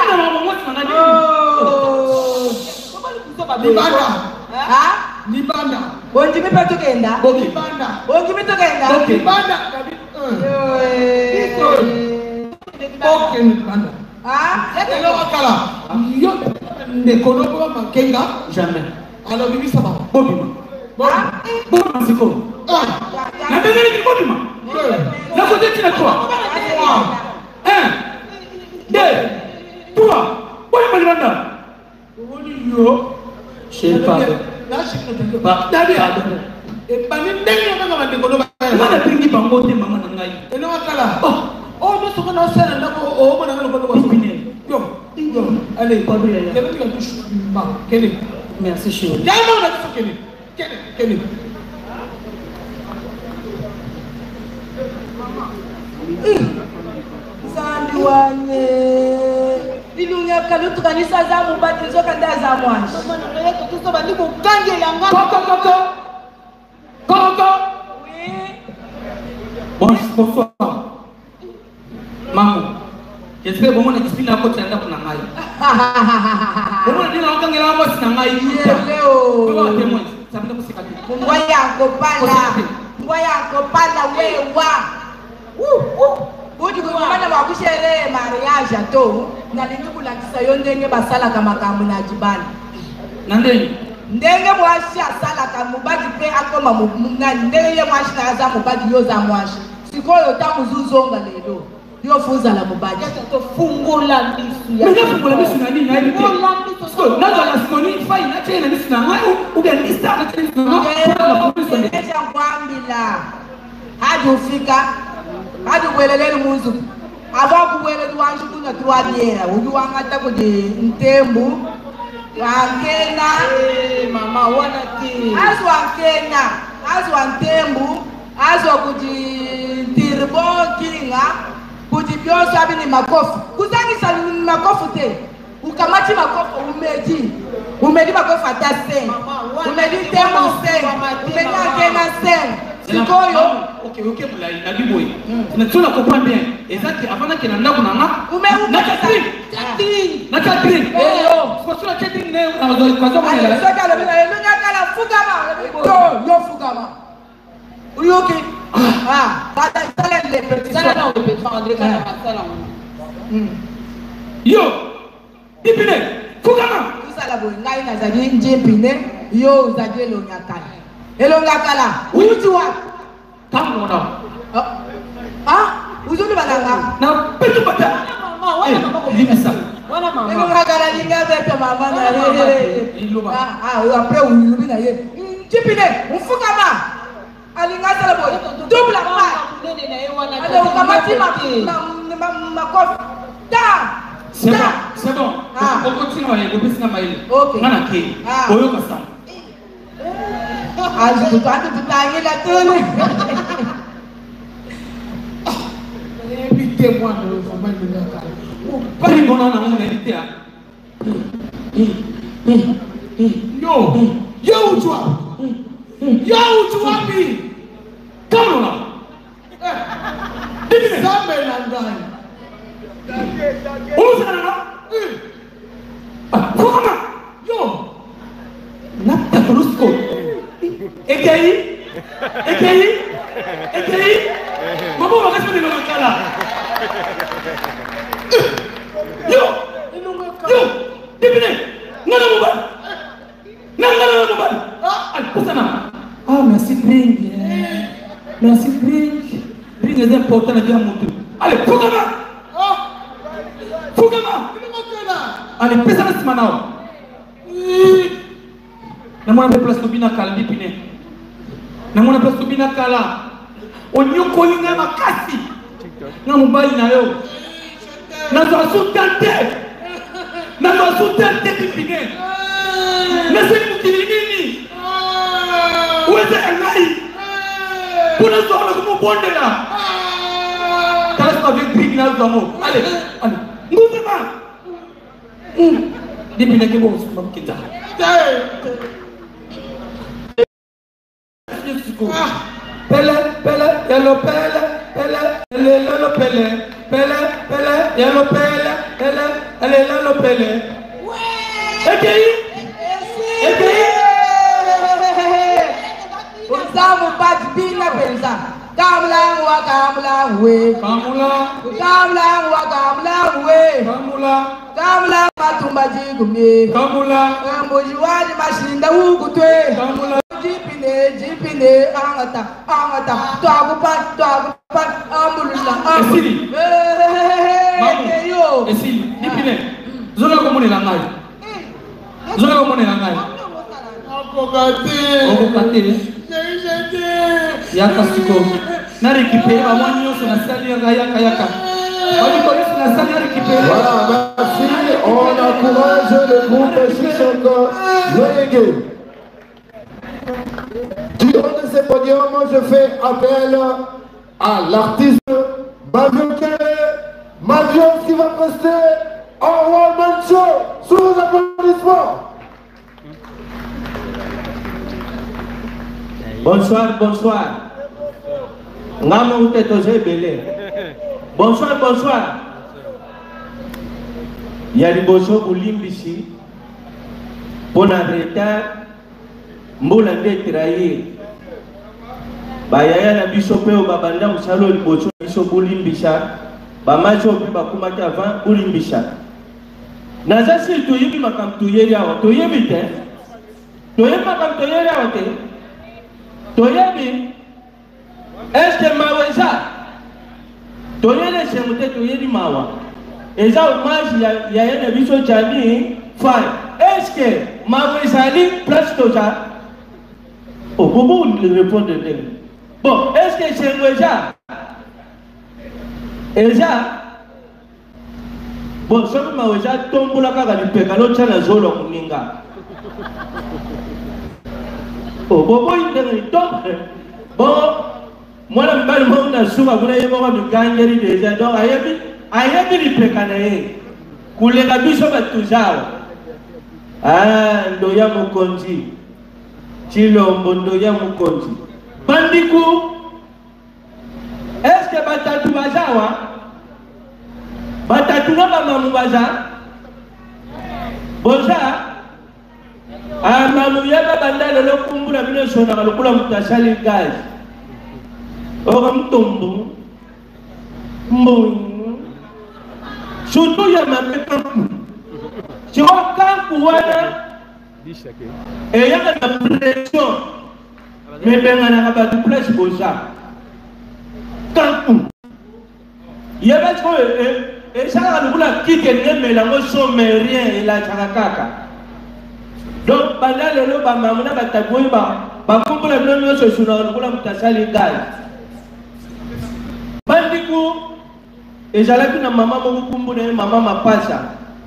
Libanda. Libanda. Bonji mi peto kenda. Libanda. Bonji mi to kenda. Libanda. Okay, Libanda. Hello, Akala. Yo, ne konobo makenga. Jamais. Alors, bibi ça va. Bobima. Bobima c'est quoi? La deuxième est Bobima. La côté tu l'as quoi? 1, 2, 3. Bobima Libanda. Yo. Je sais pas. Là, je ne pas. D'ailleurs. Et pas ni ndenge ngama ndikono ba. Mana pingi bango te mama na ngai. Hello, Akala. Oh, nous sommes dans scène là on va dans le Bobina. Yo. Allez, pas bien. Quel est le touche? Quel est? Merci chérie. Diamond là tu quel est? Zambi wane. Ilunya kalutu kanisa zamu batizo kanda zamwash. Mama na yetu tuso bandiko kangela ngaka. Coco. Oui. Bonsoir. Maman. J'espère que vous avez expliqué la côte de la Namaï. Vous avez dit la côte de la Namaï. Budi kumana bakushere mariage to nalingi kulakisa yo ndenge basala kama kamu na jibani. Nandeni. Ndenge mwashi asala kama mubadi pe akoma mumna ndenge mwashi na za mubadi yo za mwashi. Sikoyo tamuzuzonga lelo. Yo fuza la mubadi. To fungola misu ya. Mbona fungola misu na nini na hivi? Fungola misu. So nazo la sikoni fai na tena misu na hayo uganista na tena. Eja kwambila. Hadi ufika. Hadi kueleleni muzu. Aba kuelele wanju kuna tuwadiera. Uju wangata kuje ntembu. Wankena. Mama wana ti. Azu wantembu. Azu kuji tirbo kinga. Kuji bioso abi ni makofu. Kuzangisa ni makofu te. Ukamati makofu umedi. Umedi makofu atase. Umedi tembu sen. Umedi ankena sen. Sikoyo. Ok, mulai na biboy. Tunatuna comprendre bien. Exact, avant que na ndako nanga. Na Catherine. Kwa sura Catherine ne kwa sababu ni la. Saka la bila lunya kala fugama. Yo fugama. Uyoke. Bata sala le petit. Sala na le petit André kana sala. Yo. Dipine. Fugama. Sala boy ngai na zadi njepine. Yo zadi lunya kala. Elonga kala. Uti wa. Kamu na. Uzuri bananga. Na petu bata. Mama, wana mama ko limisa. Wana mama. Elonga kala linga beta mama na re. Après urubi na ye. Njipine, mfukama. Alinga sala boy. Double pa. Nene na ye wana. Ale ukamati makofi. C'est bon. On continue à écouter ça maïli. OK. Nana ke. Oyo kasa. Aji tutanye la tele. Invitez-moi dans le format de la carte. Pas une bonne année, on a invité. Yo, tu vois, mi. Come on. Dis-moi. Ça me l'a. Où ça là? Fukama. Yo. Nata Rusko. Ekei. Mabo wakati ndio nakala. Yo. Dibine. Ngana mubali. Alipusana. Merci Bring. Merci Bring. Bring est important na dia mutu. Allez, Fukama. Allez, pesa na sima nao. Namona pe place tobina kala dipine. Namona place tobina kala. Onyoko linga makasi. Na mobali na yo. Na zo sutante. Dipine. Na se mutili nini? Uweze ngai. Kuna zo na kumubondela. Kala avec Bring na zo mo. Allez. Ngoutema. Dipine ke bo suma kita. Pele, yellow pele, yellow pele, yellow pele. Okay. Usamu bina pensa. Kamlang matumbaji gumi. Mbojiwani mashinda ukutwe. Jipine angata. Tuagupan ambulula. Esili, dipine. Zola komone langai. Okokate. Yaka siko. Na récupérer avant nyonso na sali yaka. Voilà, merci. On encourage le groupe Chichoko Loyenge. Du haut de ce podium, je fais appel à l'artiste Mavion Kéré. Mavion qui va prester en one-man show sous les applaudissements. Bonsoir. Ngamo utetoze belé. Bonsoir. Yali boso ulimbisi. Pona retard. Mbola nde trahir. Bayaya na biso pe o babanda musalo liboso biso bulimbisa. Bamacho pe bakumaki avant bulimbisa. Naza si toyebi makam toyeri awa. Toyebi te. Toyebi makam toyeri awa te. Toyebi. Est-ce que maweza? Toyele semute toyeli mawa. Eza hommage ya yene biso jani fai. Est-ce que maweza li place toja? Oh, bobo le répondre de. Bon, est-ce que c'est maweza? Eza. Bon, soki maweza tombola kaka lipeka chana zolo muninga. Oh, bobo indenge tombe. Bon, moi la mbali mo na suka kuna yebo kwa mikangeri deja donc ayebi lipeka na ye kulenga biso batuzao ndoya mukonzi chilombo ndoya mukonzi bandiku est-ce que batatu bazawa batatu na bamamu baza boza mamu yaba bandalo lokumbula bino sona kalukula mutasali gaz Ora mtombo mbongo surtout ya mapepo si on campo wana et ya na pression mais benga na ba du place boza campo ya ba ko et ça la bula kike nemela ngo sommerien et la chakaka donc bandale lo ba mamuna bataboyi ba kumbula bino so suna kula mutasali gaz Bandiku ezalaki na mama moko kumbu na mama mapasa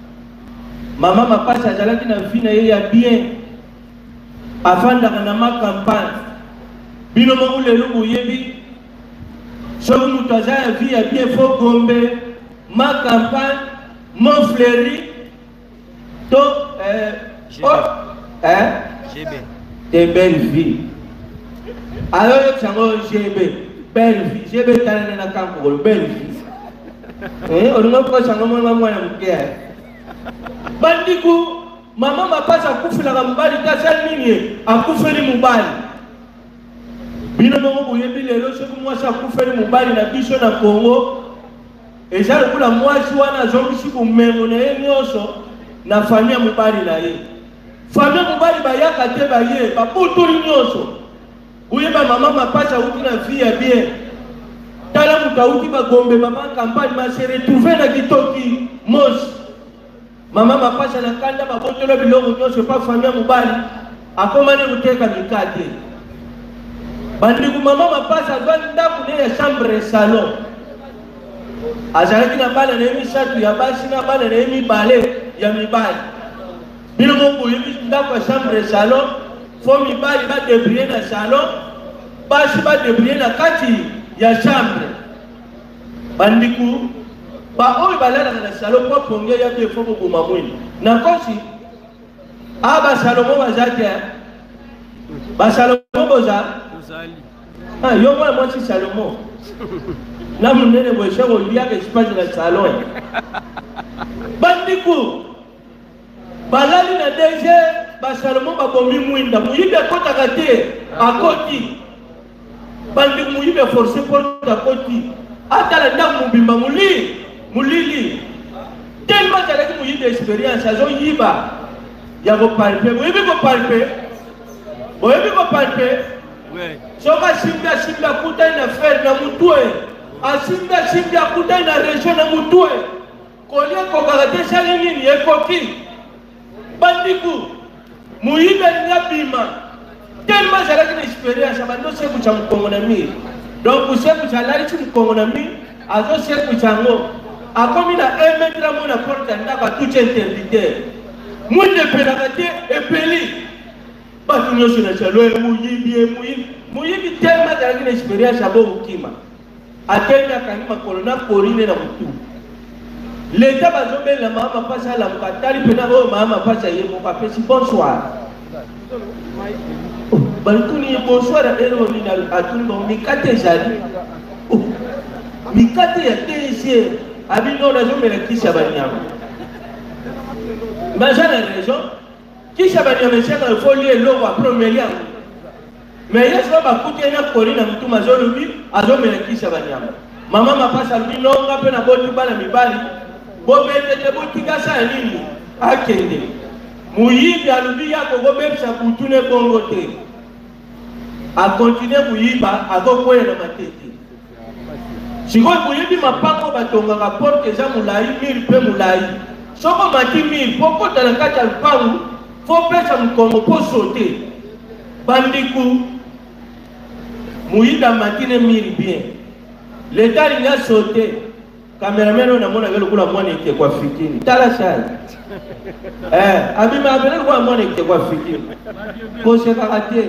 ezalaki na vie na ye ya bien afandaka na ma campagne bino moko lelo boyebi soki moto aza ya vie ya bien fo gombe ma campagne mon fleuri to de belle vie alors yango belle vie, j'ai bien talé dans la campo, belle vie. On n'a pas changé mon maman à Bandiku, mama mapasa akufilaka mobali tasali nini akufeli mobali bino mongo boyebi lelo soki mwasi akufeli mobali na biso na Congo eza lokola mwasi wana azongisi bomengo na ye nyonso na famille ya mobali na ye. Famille ya mobali bayaka te baye babutuli nyonso oyeba mama mapasa auti na vie ya bien tala moto auti bagombe mama campagne mase retrouve na kitoki mosi mama mapasa na kanda babotolo biloko nyonso pa famille ya mobali akomane koteka mikate bandiku mama mapasa azwa ndako ne ya chambre salon azalaki na bana na ye misatu ya basi na bana na ye mibale ya mibali bino moko oyebi ndako ya chambre salon fo mibali badebrie na salon basi badebrie na kati ya chambre bandiku baoyo balalaka na salon mpo ponge ya bie fo boboma mwini na kosi a basalomo baza te basalomo boza yo mwana mwasi salomo na munene bweshe oliaka espace na salon bandiku balali na DG basalomo babomi mwinda muyibe akotaka te akoti bandiku muyibe force porte akoti atala ndako mobimba mulili tellement azalaki muyibe expérience azoyiba ya kopalpe boyebi kopalpe soki asimbi akutai na fer na mutue asimbi akutai na région na mutue kolia kokaka te sali nini ekoki bandiku muyibe alinga bima tellement azalaki na expérience abando sekucha mokongo na mire donc sekucha alalisi mokongo na mire azosekucha yango akomi na 1 metre amo na porte ya ndako atuche interditeur mwinde epelaka te epeli bato nyonso na chalo muyibi tellement azalaki na expérience abokokima atemi akangi makolo na korine na motu leta bazobela mama mapasa alamuka atali mpena oyo mama mapasa ye moko apesi bonsoir balituni ye bonsoir aderoni atuni bango mikate ezali mikate ya DG abino nazomela kisi ya banyama baza na raison kisi ya banyama esaka efoli eloko apromeli yango mais ye soki bakuti na koli na mutuma azolobi azomela kisi ya banyama mama mapasa alobi nonga mpe na boti bana mibali bobetete botikasa ya nini akende muyibi alobi yako bobebisa butu ne bongo te akontinue muyiba akokwela na matete sikoyo boyebi mapango batongaka porte eza molai mire mpe molai soko mati mire po kota na kati ya lupangu fo pesa mokongo po sote bandiku muyida matine mire bien leta alinga sote cameraman oyo namonaka lokola mwana ekeko afrikini tala sai abima abele lokola mwana ekeko afrikini kosekaka te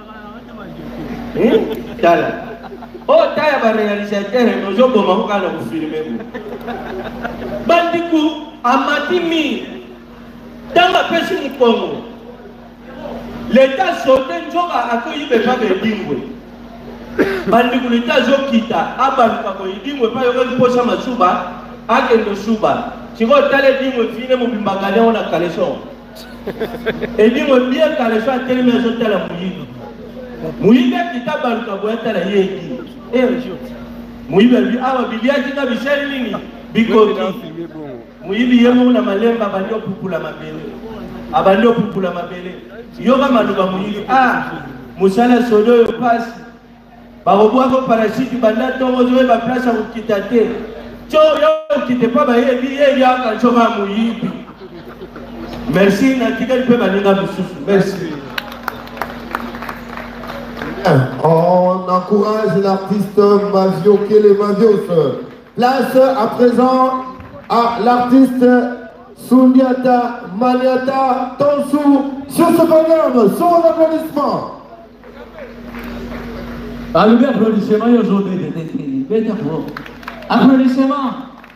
tala oyo taya barealisatere nozoboma kokana kofilme bandiku amati mire ntango apesi mokongo leta sote nzoka akoyiba epaka edingwe bandiku leta azokita abaluka koyidingwe epai yokoki mposa masuba akende suba sikoyo tala edingwe fine mobimbangani yango na kaleson edingwe bien kaleson atelemi azotala moyibi muyibi akita baluka boya tala ye edingwe muyibi alobi awa biliaki na bisali nini bikoki muyibi ye moko na malemba abandi opupula mabele yoka maluka muyibi mosala sodo oyo pasi bakobwako parasiti banda ntongo ozoyeba place ya kokita te tio yo okite mpo bayebi ye eliaka nsoka muyibi merci natikali mpe baninga mosusu merci. On encourage l'artiste Mavio Kele Mavios. Place à présent à l'artiste Sundiata Maniata Tonsou sur ce podium, son applaudissement. Allez, applaudissement aujourd'hui. Applaudissement.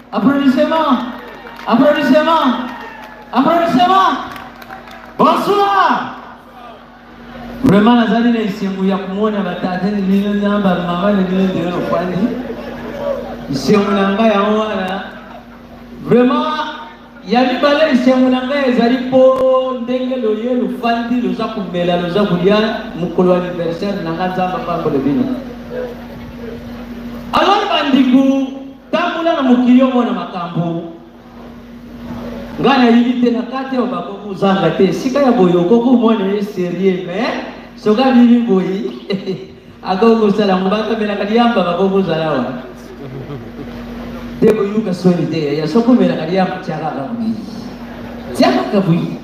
Bonsoir. Vraiment, nazali na isengu ya kumwona batata nilio namba mama nilio ndio kwani isengu nanga ya wana vraiment yali bala isengo na ngai ezali po ndenge loye lufandi loza kumela loza kulia mukolo anniversaire na nga nzamba pambole bino. Alors bandiku tambula na mokili omona makambo nga nayibi te na kati oyo bakokuzanga te esika ya boye okokomona ye serie mais soka bibi boyi akokosala ngo bakamelaka liyamba bakokuzala wa te boyuka soni te ya sokomelaka liyamba tiakaka bui tiakaka bui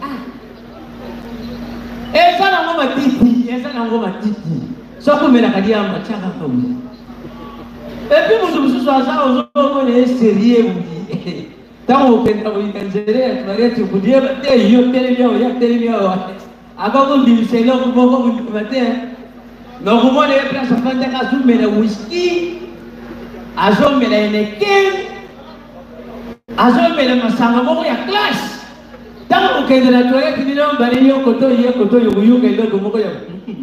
eza nango matiti sokomelaka liyamba tiakaka bui epi mutu mosusu aza ozomona ye serie bui tango okenda boyikanzele tubareti okudie te yo telemi awo ya telemi awo akokondimisa eloko moko kondima te nokomona ye place afandaka azomela whisky azomela eneken azomela masanga moko ya classe tango okende na toilette bino bali yokoto yokuyuka eloko moko ya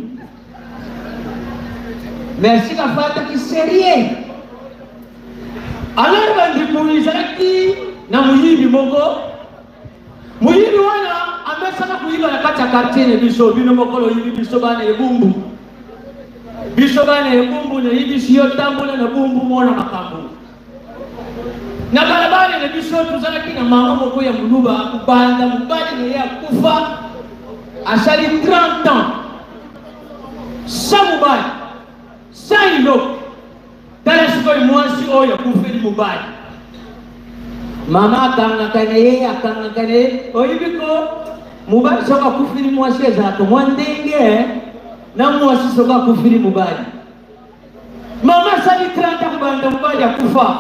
merci kafandaki serie alors bandiku ezalaki na muyibi moko muyibi wana amesana kuyiba na kati ya quartier ne biso bino mokolo yibi biso bana ebumbu biso bana ebumbu ne yibi siyo tambola na bumbu mona makambo na barabara ne biso tuzalaki na mama moko ya muluba kubanda mubali ne ya kufa asali 30 ans samubali sailo tala sikoy mwasi oyo kufeli mubali mama akangakane oyibiko mubali soka kufili mwasi ezalaka mwa ndenge na mwasi soka kufili mubali mama sali 30 kubanda mubali akufa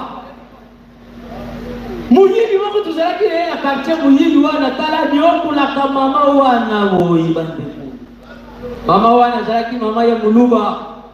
muyibi moko tuzalaki ya quartier muyibi wana tala niokulaka mama wana boyiba ndeku mama wana zalaki mama ya muluba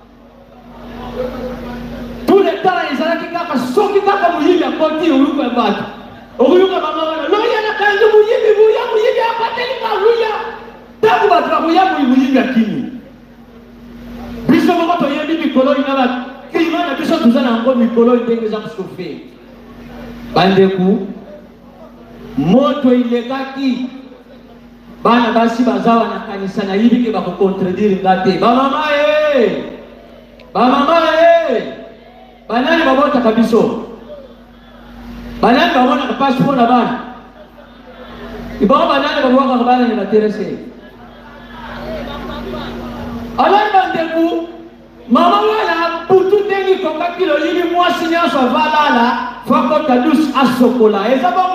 tous les temps ezalaki kaka soki kaka muyibi akoti uluku ya bato okuyuka mama wana loya na kanzu muyibi akateli kaluya tangu bato bakuya muyibi akini biso moko toyebi mikolo ina bakilima na biso tuza na yango mikolo ndenge eza kosufe bandeku moto ilekaki bana basi bazawa na kanisa na yibike bakokontredire nga te bamama banani babotaka biso banani babonaka passeport na bana ibao banani babwakaka bana ne baterese alani bandeku mama wana butu ndenge kokaki loyibi mwasi nyonso avalala fakota dus asokola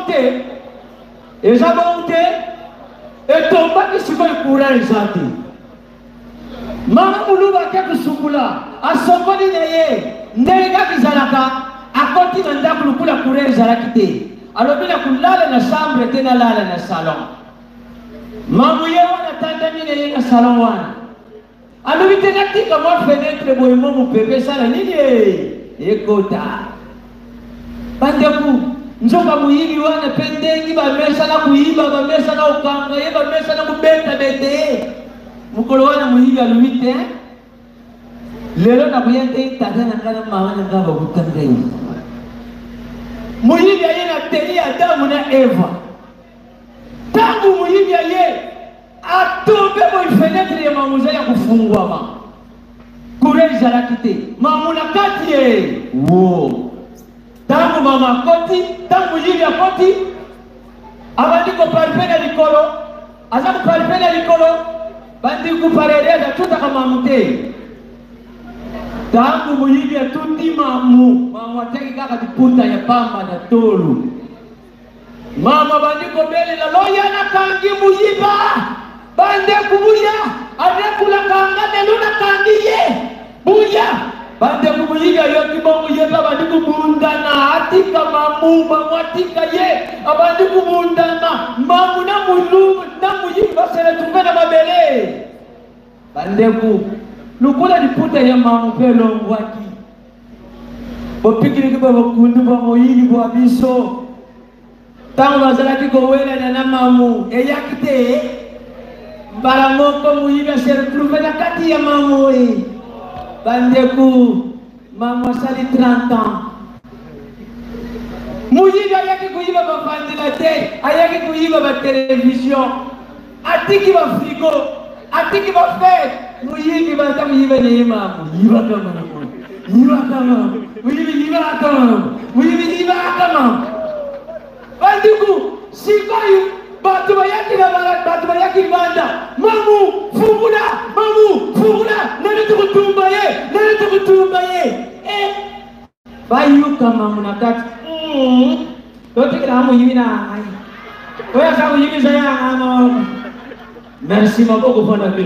eza bongo te etombaki sikoyo courant eza te mama muluba ake kosungula asongoli na ye ndenge kaka ezalaka akoti na ndako lukula courant ezalaki te alobi na kolala na chambre te nalala na salon mamu ye wana tandami na ye na salon wana alobi te natika mwa fenetre boyemo mopepe esala nini ekota bandeku nzoka muyibi wana mpe ndenge bamesana kuyiba bamesana kokanga ye bamesana kobeta bete ye mokolo wana muyibi alobi te lelo nakoya te tata na nga na mama na nga bakutanga ye muyibi aye na teli ya adamu na eva ntango muyibi aye atombe boyi fenetre ya mamuza ya kofungwama kure ezalaki te mamu na kati ye wo tangu mama akoti tangu muyibi akoti abandi koparipe na likolo aza koparipe na likolo bandi kupareleza tutaka mamu te tangu muyibi atuti mamu ateki kaka diputa ya pamba na tolu mama bandi kobelela loya nakangi muyiba bande kubuya adekula kanga neluna kangi ye buya bande kubuyiga yoki bongo yeba bandi kubundana atika mamu atika ye abandi kubundana mamu na mulu na muyiba sele tungana mabele bande ku lukula diputa ya mamu pelo ngwaki bopikiri kiba bakundu ba moyini bo abiso tango bazalaki kowela na mamu eyakite mbala moko muyibi se retrouve na kati ya mamu bandeku mamu asali 30 ans Mouyini ayaki kuyiba ba ventilateur, ayaki kuyiba ba télévision, atiki ba frigo, atiki ba fête. Mouyini ba ta muyiba ne mamu, yiba kama, yiba kama, muyibi yiba kama, muyibi yiba kama. Bandiku, sikayu, batu bayaki na barat, batu bayaki banda, mamu, fungula, nani tukutumbaye, bayu kama munakati. Merci beaucoup pour la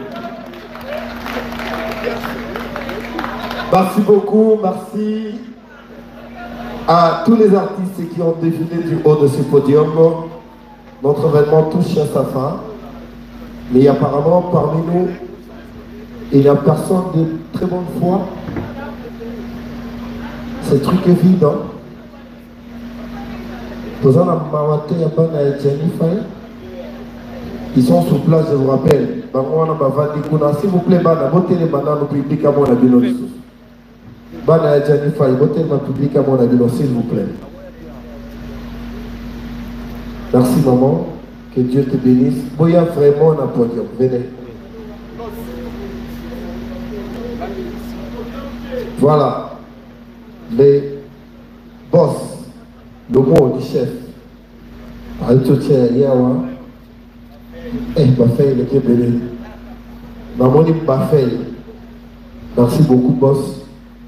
Merci beaucoup, merci à tous les artistes qui ont défilé du haut de ce podium. Notre événement touche à sa fin, mais apparemment parmi nous, il n'y a personne de très bonne foi. Ce truc est vide, hein? Ils sont sur place, je vous rappelle. S'il vous plaît, votez les bananes au public à mon avis. Votez le public à mon avis, s'il vous plaît. Merci maman, que Dieu te bénisse. Boya vraiment un podium, venez. Voilà, les boss, le mot du chef. Merci beaucoup, boss.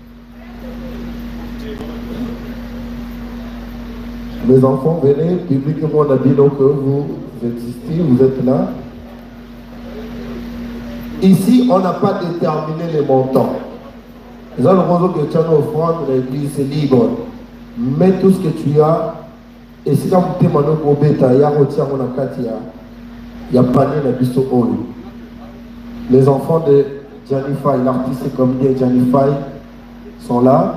Mes enfants, venez, publiquement, on a dit donc que vous existez, vous êtes là. Ici, on n'a pas déterminé les montants. Les gens que tu as offrande, l'église c'est libre. Mets tout ce que tu as. Et si quand tu es maintenant pour bêta, il y a retient mon akatia. Il y a panier de biso olu. Les enfants de Janify, l'artiste comédien Janify, sont là.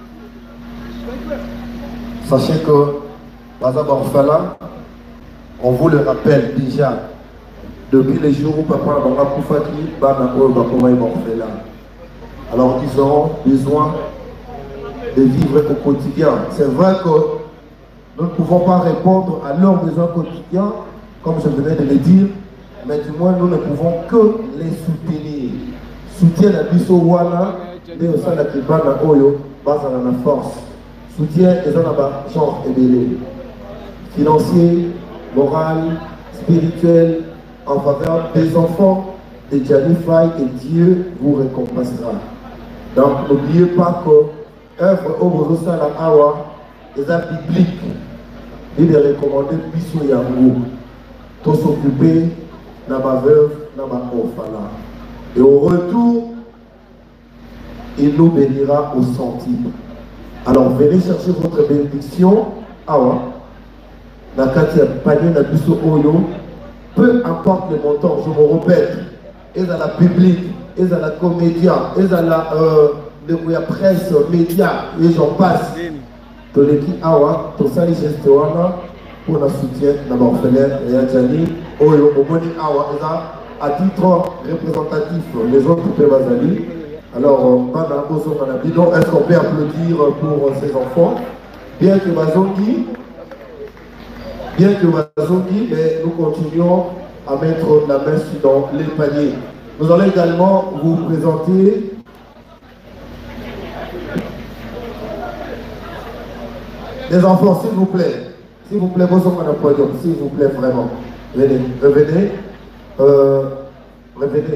Sachez que Bazab Orphelin, on vous le rappelle déjà, depuis les jours où Papa Banga Koufaki, Bana Baba Orphelin. Alors ils auront besoin de vivre au quotidien. C'est vrai que nous ne pouvons pas répondre à leurs besoins quotidiens, comme je venais de le dire, mais du moins nous ne pouvons que les soutenir. Soutien à Bisso Wana, et au sein de la Kibana Oyo, base à la force. Soutien et genre ébélé. Financier, moral, spirituel, en faveur des enfants de Janify, et Dieu vous récompensera. Donc n'oubliez pas que œuvre au Bozo Sala Awa, les arts bibliques, il est recommandé Bisso Yango, tout s'occuper dans ma veuve, dans ma orphelin. Et au retour, il nous bénira au centime. Alors venez chercher votre bénédiction. Awa, la Katia Panier, la Bisso Oyo, peu importe les montants, je me répète, et à la publique, et à la comédia, et à la presse, médias, et j'en passe. Tout l'équipe Awa, tout ça, les gestes pour la soutien de l'orphelin et à Djani, Oyo, Omoni Awa, à titre représentatif, les autres peuvent aller. Alors, est-ce qu'on peut applaudir pour ces enfants? Bien que Mazongi, mais nous continuons à mettre la main dans les paniers. Nous allons également vous présenter les enfants, s'il vous plaît. S'il vous plaît, vous sommes à podium, s'il vous plaît, vraiment. Venez, revenez. Revenez.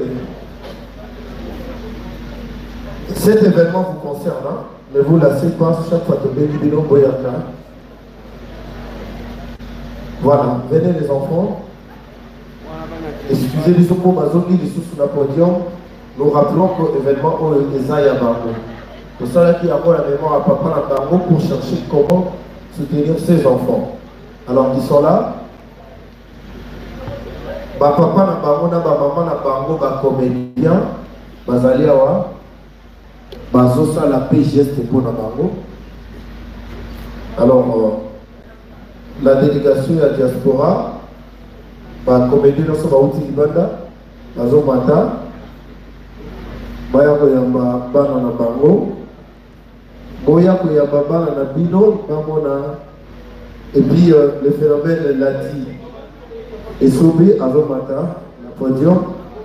Cet événement vous concerne, hein? Ne vous lassez pas chaque fois que Bébé Boyaka. Voilà, venez les enfants. Excusez-les pour Mazogi, les sous la podium. Nous rappelons que l'événement est à Bango. Pour ça, qui a la mémoire à Papa Bango pour chercher comment soutenir ses enfants. Alors, ils sont là. Papa na Bango, maman na Bango, comédien, Bazaliawa. Bazosa la paix geste pour Nabango. Alors, la délégation à diaspora, comédie dans son baouti Libanda, Bazomata, Bayako Yamba Bana Nabango, Boyako Yamba Bana Nabino, Bamona Et puis le phénomène Lati et Sobe avant matin, la podium.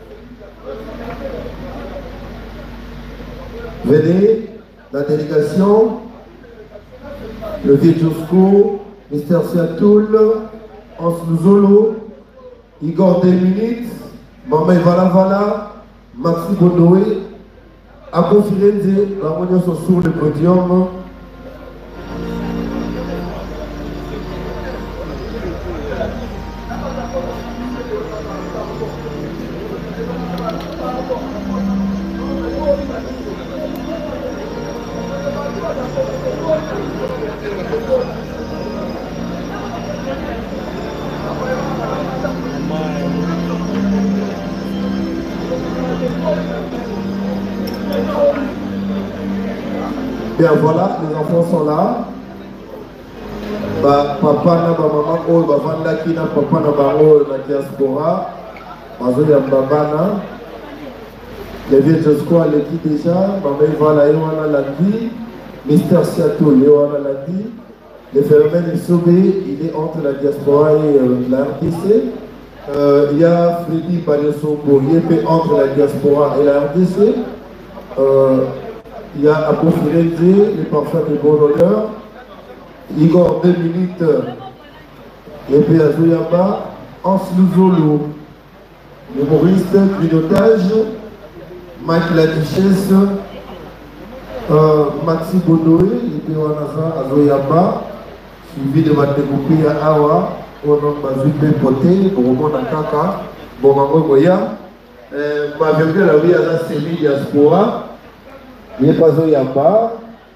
Venez, la délégation, le vieux Josco, Mr. Siatoul, Hans Luzolo, Igor Deminit, Mama Vala, Maxi Bonoé, Abo Firenze, la réunion sont sur le podium. Bien voilà, les enfants sont là. Papa na maman oh bavanda kina papa na bango na diaspora. Mazo ya babana. Les vieux Josco l'équipe déjà, maman voilà Yoana Landi, Mr. Siato Yoana Landi. Le phénomène Sobé, il est entre la diaspora et la RDC. Il y a Freddy Bagnosombo, il est entre la diaspora et la RDC. Il y a Abo Firenze, les parfums de bon honneur. Igor 2 minutes. Et puis Azouyama, Hans Luzolo, l'humoriste, grignotage. Mike la Duchesse, Maxi Bonoé, et puis Wanaza Azouyama, suivi de Matégoupi à Awa, au nom de Mazoupe Poté, Boromon Nakaka, Bomango Goya. Ma vertu la vie à la série diaspora. Il n'y a pas Zoyamba,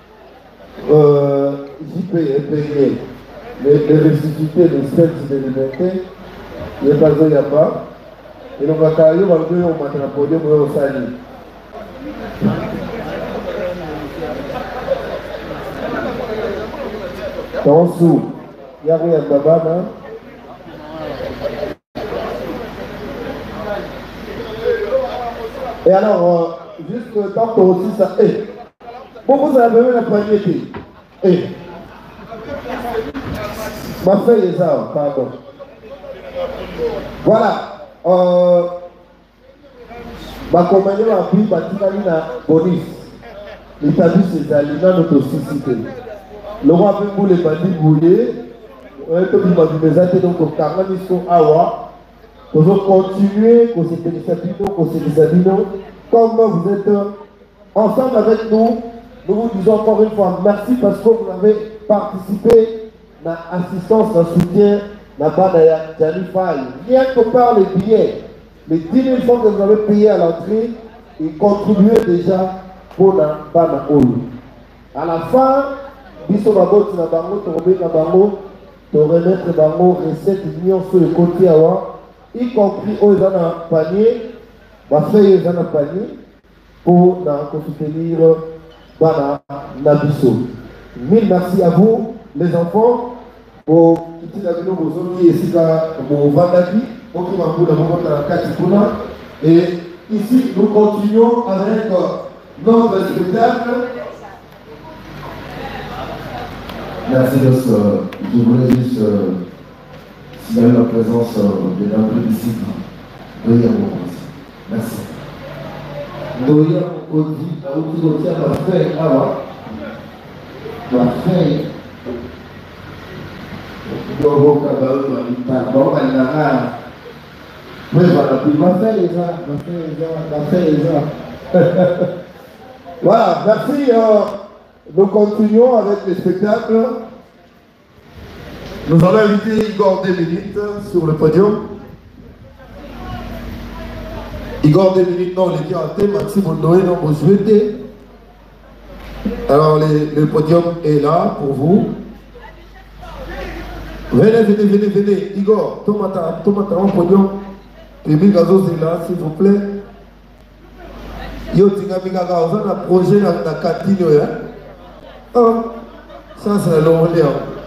JP est payé, les restitués de 7 de liberté, il n'y a pas Zoyamba, et l'on va carrer au matrapodium au Sali. Dans ce il y a un babana. Et alors, juste tant que aussi ça. Pourquoi vous avez même la poignée? Ma feuille est ça, pardon. Voilà. Ma compagnie m'a pris Batikali Bonis. L'établi ses aliments notre société. Le roi a fait pour les bandits bouillés. Donc, au Karamisco Awa. Nous allons continuer, qu'on comme vous êtes ensemble avec nous, nous vous disons encore une fois merci parce que vous avez participé à l'assistance, à soutien, à la Janifai. Rien que par les billets, les 10 000 francs que vous avez payés à l'entrée, ils contribuaient déjà pour la Bana Olu. À la fin, Bisso Babot, Nabango, Torobé Nabango, remettre Bango, recette millions sur le côté Awa, y compris aux gens à panier. Va faire les gens panier pour soutenir Bana Nabiso. Mille merci à vous, les enfants, pour quitter la ville de ici pour Vandaki, pour qui m'a et ici nous continuons avec notre spectacle. Merci Dos. Je voulais juste signaler la présence de notre disciple. Merci. Doya Odi ma feuille là, ma feuille. Dobo Kabao Bon Manara. Oui, voilà, puis ma feuille est là. Voilà, merci. Nous continuons avec les spectacles. Nous allons inviter Igor 2 minutes sur le podium. Igor 2 minutes, non, les karaté, Maxime Bondoé, non, vous souhaitez. Alors, le podium est là pour vous. Venez. Igor, tomata au podium. Pébi Gazo, c'est là, s'il vous plaît. Yo, Tingamiga Gazo, on a un projet dans la cantine. Oh, ça, c'est la longueur.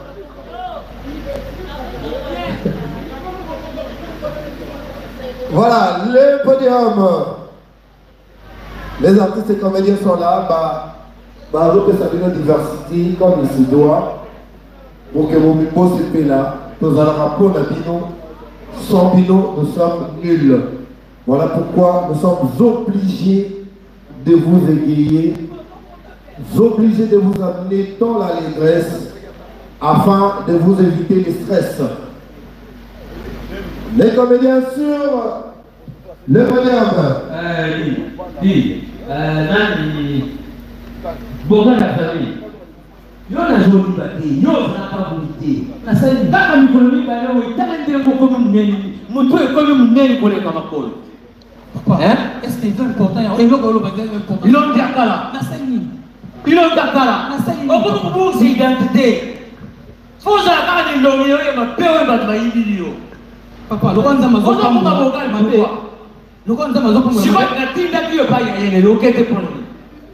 Voilà, le podium. Les artistes et comédiens sont là. Bah, ça devient diversité comme il se doit. pour que mon micro se fait là, nous allons rappeler à Bino, sans Bino, nous sommes nuls. Voilà pourquoi nous sommes obligés de vous égayer, obligés de vous amener dans l'allégresse afin de vous éviter le stress. Les comédiens sur le podium. Bon, la famille. Yo na joli bati, yo na pas bonité. Na sai baka mikono ba leo italende ngoko muneni. Mutu ekomi muneni kole kama kolo. Papa, est-ce que c'est important ya? Elo ko lo ba ngel important. Ilo ndakala. Na sai ni. Ilo ndakala. Na sai ni. Obo ko si identité. Foza ka ni ndo yo ma pewe ba ba yibilio. Papa, lo kwanza mazopo. Ozo ko ba bogali mabe. Lo kwanza mazopo. Siba ngatinda kiyo ba ya yele lo kete poni.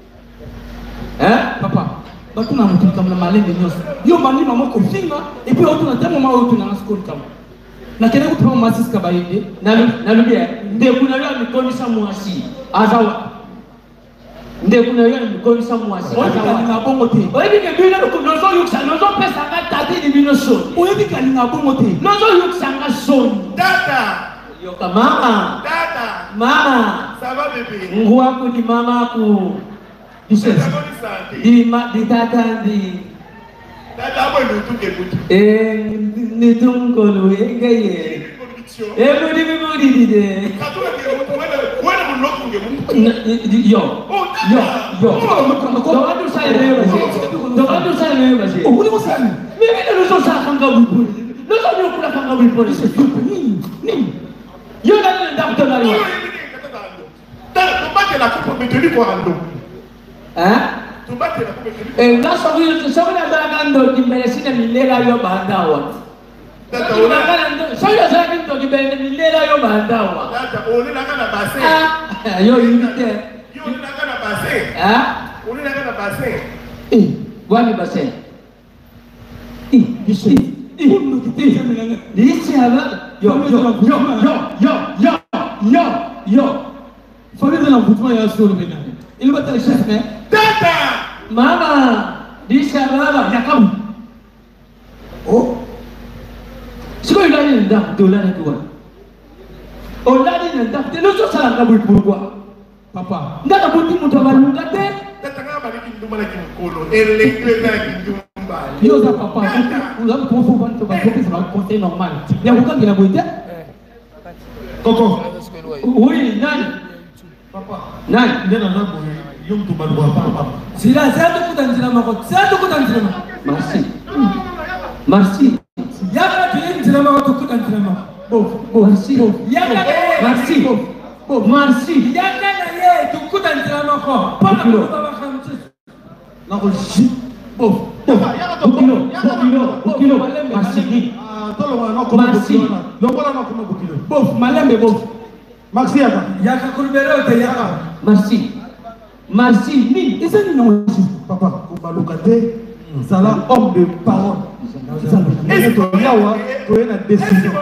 Papa. Batu na mutu kama malembe nyos. Yo mani mama ko finga et puis auto na temo ma auto na school kama. Na kene ko tamo masis ka baide. Na lubia nde kuna yo mikomisa mwasi. Azawa. Nde kuna yo mikomisa mwasi. Azawa ni ngabongo te. Oyebi ke bina ko nozo yuksa nozo pesa ka tati ni bino so. Oyebi ka ni ngabongo te. Nozo yuksa nga son. Dada. Yo ka mama. Dada. Mama. Ça va bébé? Ngwa ko ni mama ko. Di tata di tata boy no tuke butu ni tunko lo engeye mudi de katula ke butu wala mo loku nge butu yo do adu sai me ba je o kuli mo sai me no so sa kanga butu no so yo kula kanga butu ni yo na nda na yo tata to bate la coupe meteli ko ando la sobi na bagando di medicina milera yo bandawa. Tata ona kana so yo sa kinto di milera yo bandawa. Tata ona na kana base. Yo invite. Yo na kana base. Ona na kana base. Gwani base. Bisi. Disi aba. Yo. Fallait de l'emboutement et sur le ménage. Il va te chef mais Tata mama disha baba yakamu siko ilani nda dolana kwa olani nda teno so sala ngabul pourquoi papa ndaka buti muto balunga te tata ngaba ni nduma la kimkolo elekle na kindumba yo za papa ula ko fo ban to ba ko c'est conseil normal ya ko kangira boite koko oui nani papa nani ndena nabo yom to balwa papa sila sasa kutanzira mako sasa kutanzira merci yaka tuinzira mako tukutanzira mako merci yaka na ye tukutanzira mako papa baba khamsi nako shi bokilo merci bof malembe bof merci yaka kulbero te yaka merci ni isa ni non papa kubaluka te sala homme de parole est-ce que yawa to yana décision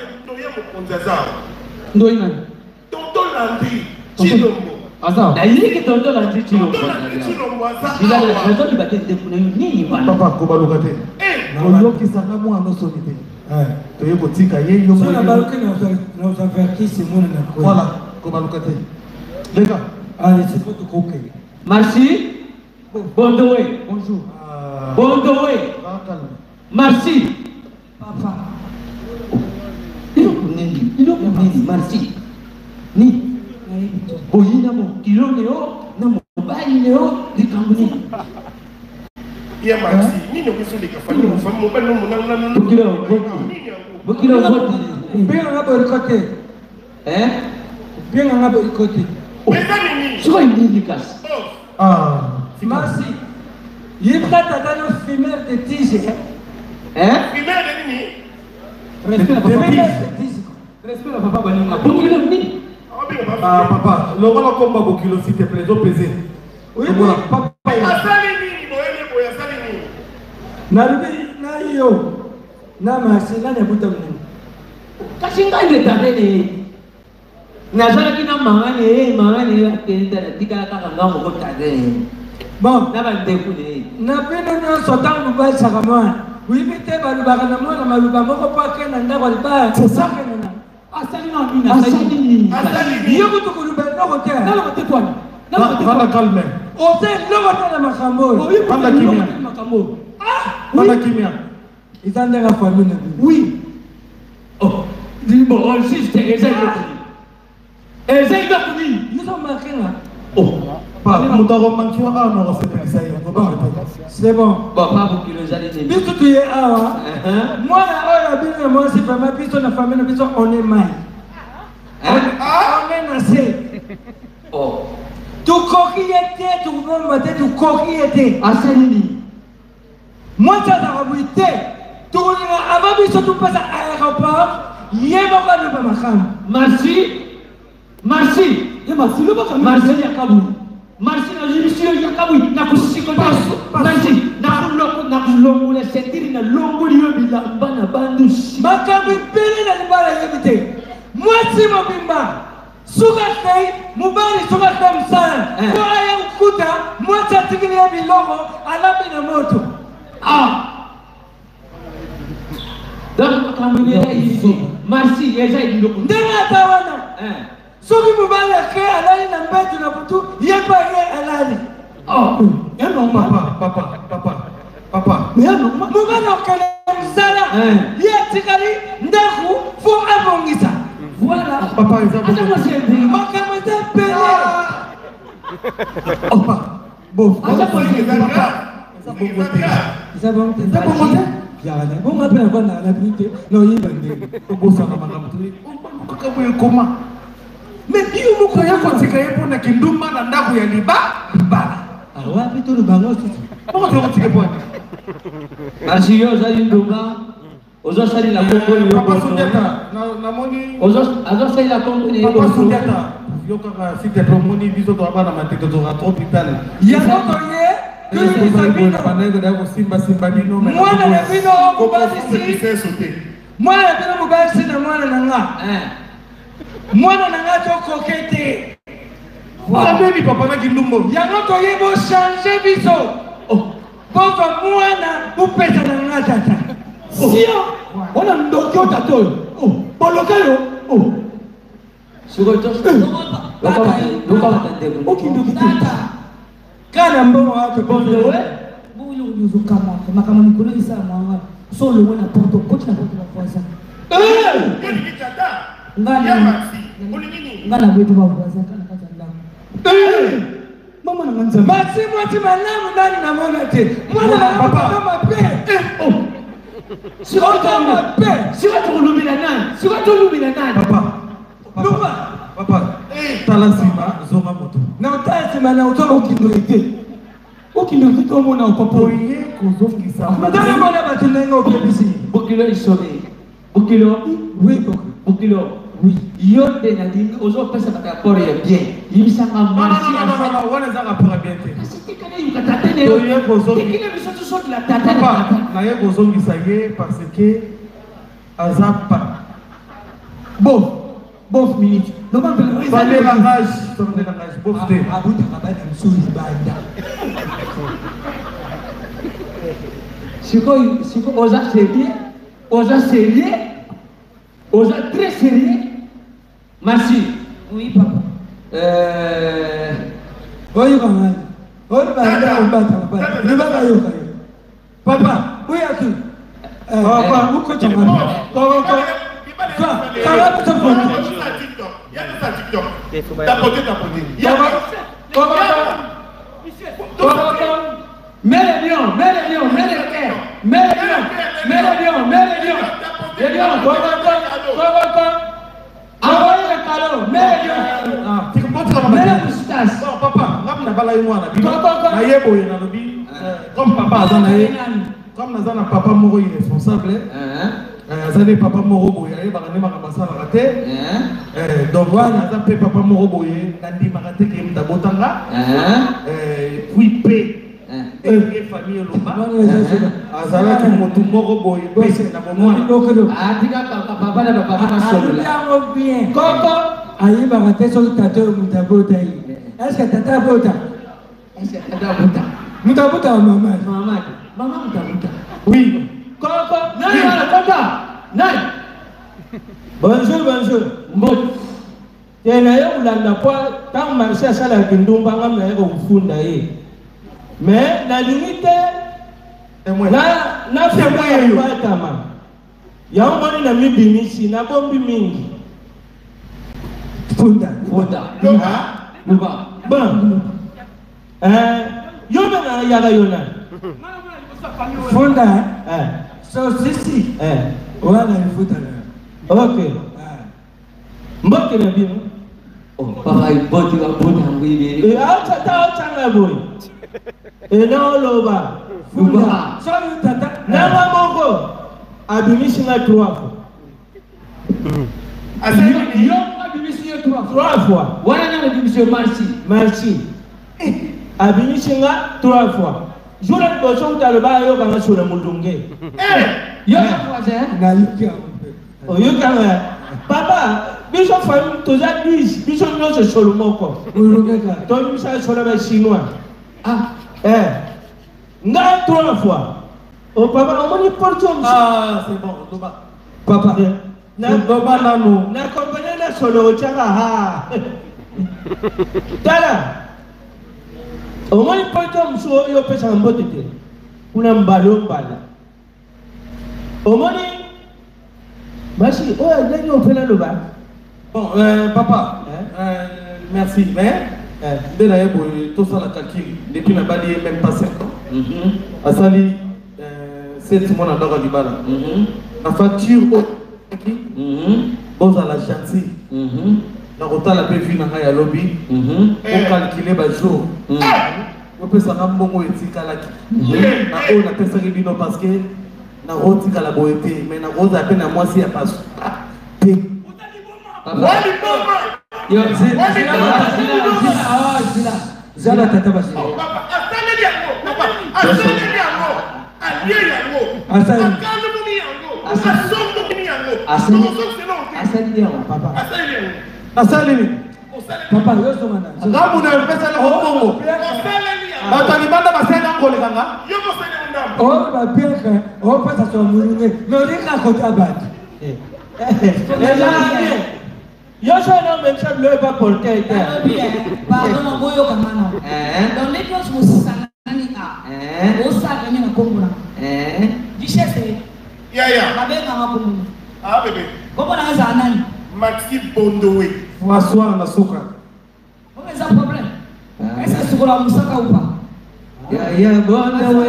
ndo ina tonto landi chilombo asa da yiki tonto landi chilombo ila la raison de battre de kuna nini bana papa kubaluka te na yoki sana mwa no sonite to yeko tika ye yo so na baluka na usavertisi mwana na voilà kubaluka te les gars allez c'est pas de coquille merci bonjour merci papa ilo kunini merci ni boyina mo kilo leo na mo bali leo likambuni ya merci nini kusudi kafanya mfamu bano munana bokilo bien ngabo ikote bien ngabo ikote siko nini kasi merci yipta tatano fumeur de tige fumeur de nini respect la papa bani bokilo nini papa lokola komba bokilo s'il te plaît do peser oui papa asali nini boyele boya asali nini narubi na yo na merci na nebuta mnini kasi ngai tadene nazalaki na mangane akenda tika kaka ngambo ko tadene bon na ba ndekune na pena na sotangu ba sakamwa Oui, mais tu es dans le baranamo, dans le bamoko, pas qu'un anda, pas. C'est ça. Asali na mina. Asali. Yo kutu kulube no hotel. Na lo tetwa. Na lo Vanda calme. Hotel no hotel na makambo. Vanda kimia. Makambo. Vanda kimia. Ils ont la famille. Oui. Oh. Bon, on juste essaye de essaye de ils ont marqué là. Oh. Pas mutaro mankiwa ka no sepelisa yo. C'est bon. Papa vous qui le allez dire. Biso tu es awa. Moi la oya bino moi c'est vraiment biso na famille biso on est mal. On est nassé. Oh. Tu coquillette, tu veux mater tu coquillette. Asali. Moi ça va vous dire. Tu avant biso tu passes à l'aéroport. Yeba kwa no pamakam. Merci. Merci. Et merci le baka. Merci yakabu. Merci na jibisio yakabu na kusiko paso. Merci. Na kulongo le sentiri na longo liyo bilamba na bandu. Makambi pele na libala yebite. Mwasi mobimba. Suga kai mubali suga kai msana. Kwa aya ukuta mwasi atikini ya bilongo alabi na moto. Ah. Donc quand ici. Merci, déjà il le connaît. Soki mubala ke alali na mbetu na butu yepa ye alali. Oh, ya non papa. Mais non, mubala kale msala. Ye tikali ndaku fo abongisa. Voilà. Papa, ils ont makamete pele. Oh papa. Bon, ça bon. Bon, on appelle encore la vérité. Non, il va dire. Comment? Mais qui vous croyez qu'on s'est créé pour la Kinduma dans la Liba? Ah ouais, plutôt le ballon. Comment tu vas dire? Merci, Ozali Ndoma. Ozali la Congo. Papa Soudeta, na moni. Ozali la Congo. Papa Soudeta. Yoka si te promoni biso to abana matete to ratro hospital. Ya notoye. Mwana nanga toko kete. Ameni papa na kindumbo. Yango to yebo changer biso. Oh, papa mwana upesa nanga tata. Sio, ona ndokyo tato. Oh, bolokayo. Oh. Sugoto. Loka tande. Okinduki tata. Kana mbongo watu bonde we. Buyo yuzu kama makama mikolo isa mwanga. Solo wena porto coach na porto la voisin. Ni tata. Ngana wetu wa voisin kana kaza ndamu. Mama na manza. Basi mwati malamu ndani na mwana te. Mwana na papa pe. Oh. Si kama pe. Si watu kulubila nani? Papa. Talasima zonga moto. Na utasima na utoka ukindorite. Ukindorite kwa mwana papa. Oye kuzongisa. Madame mwana batunenga okebisi. Bokilo isome. Bokilo. Oui, Bokilo. Oui. Yo de nadine ozo pesa kata pore ya bien. Yibisanga marché. Non, wana zanga pora bien te. C'était kana yukata tene. Oye kozongisa. Tekina biso sort la tata. Papa, na ye kozongisa ye parce que azapa. Bof minute. Non, mais la rage. Bof te. Abuta kabana msuri banda. Siko oza sérieux, oza très sérieux. Merci. Oui, papa. Oyo kamani. Oyo banda ubata papa. Nibaka yoka. Papa, oya tu. Papa, uko chamani. Papa. Karabu tafoni. Tapoter. Mets les lions. Papa, na bala mwana. Na yebo na lobi. Comme papa azana ye. Comme nazana papa moko irresponsable. Azali papa moko boye bakane makabasala raté. Donc voilà, ça fait papa moko boye ngandi makate ke mtabotanga. Puis pe famille lomba. Azala ki motu moko boye pe na bomona. Atika papa na papa solo. Yango bien. Koko ayi bakate so tato mutabota yi. Est-ce que tata bota? Est-ce que tata bota? Mutabota maman. Maman mutabota. Oui. Bonjour, bonjour. Mbot. Tenayo ulanda kwa tant marché à sala kindumba ngam na ko funda yi. Mais la limite na fait pas kama. Ya ngoni na mibimisi na bombi mingi. Funda. Luba. Bon. Yona na yaga yona. Funda. So sisi. Wala ni futa na. Ok. Mboke na bino. Oh, papa iboti wa bodi ngwini. Acha na boy. Na loba. Funda. So tata. Na moko. Abimishi na 3 fois. Yo abimishi 3 fois. Wana na abimishi Merci. Abimishi na 3 fois. Jura boso utaloba yo kama sura mulunge. Yo na yukia. Oyuka papa, biso famille toza 10, biso nyonso solo moko. Ulungeka. To misa solo ba chinois. Nga 3 fois. Oh papa, on moni porte c'est bon, papa. Na baba nanu. Na compagnie na solo chaka ha. Tala. On moni porte mso yo pesa mbote te. Una mbalo mbala. On moni Bashi, il on fait là le bas. Bon, papa, merci, mais tout ça la calcul, depuis la balle, même pas 5 ans. À Sali, 7 mois dans la Dibala. La facture, bon, à la chantier. La rota la paix vue dans la lobby. On calcule le jour. On peut s'en rendre bon et tika la qui. On a fait ça parce que na roti kala boete mais na roza pe na mwasi ya pasu wali bomba yo zala tata basi papa asale yango papa asale yango aliye yango asale muni yango asombo muni yango asale yango papa asale ni papa yo somana ngamu na pesa la bongo batalibanda basenda ngolekanga yo bosende ndambo oh ba bien oh pas ça mulunge mais on est à côté abat yo so no même ça le pas porter pardon moyo kamana dans les choses musana nani ka osa kanya na kongona dichese ya babeka ngapumu bébé kopo na za nani Maxi Bondowe François na soka on a problème est-ce que la musaka ou pas ya Bondowe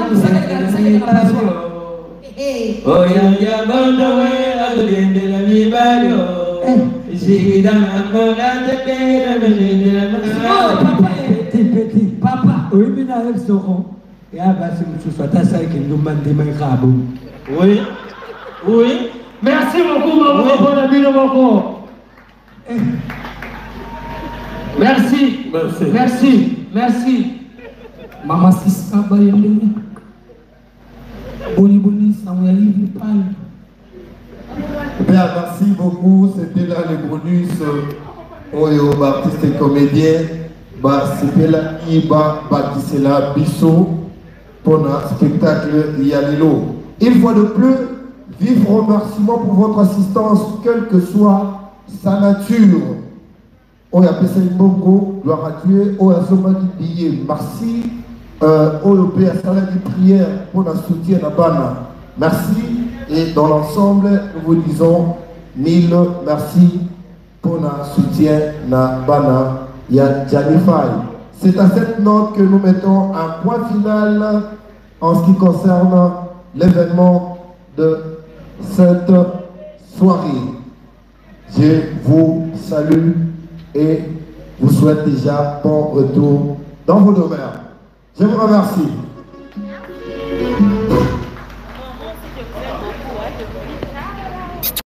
oh ya Bondowe adendela mibalio jida makola tekera petit papa oui bina soko ya basi mtuswata sai kindumba ndima ikabu oui merci beaucoup maman pour la bino moko merci mama sista bayende boni Samuel il parle. Bien, merci beaucoup. C'était là les bonus aux artistes et comédiens. C'était là qui là Bissot pour un spectacle Yalilo. Une fois de plus, vif remerciement pour votre assistance, quelle que soit sa nature. On appelle ça une bongo, gloire à Dieu, on a qui billet. Merci. On a payé à salaire de prière pour un soutien à Bana. Merci. Et dans l'ensemble, nous vous disons 1000 merci pour notre soutien à Bana Janify. C'est à cette note que nous mettons un point final en ce qui concerne l'événement de cette soirée. Je vous salue et vous souhaite déjà bon retour dans vos demeures. Je vous remercie.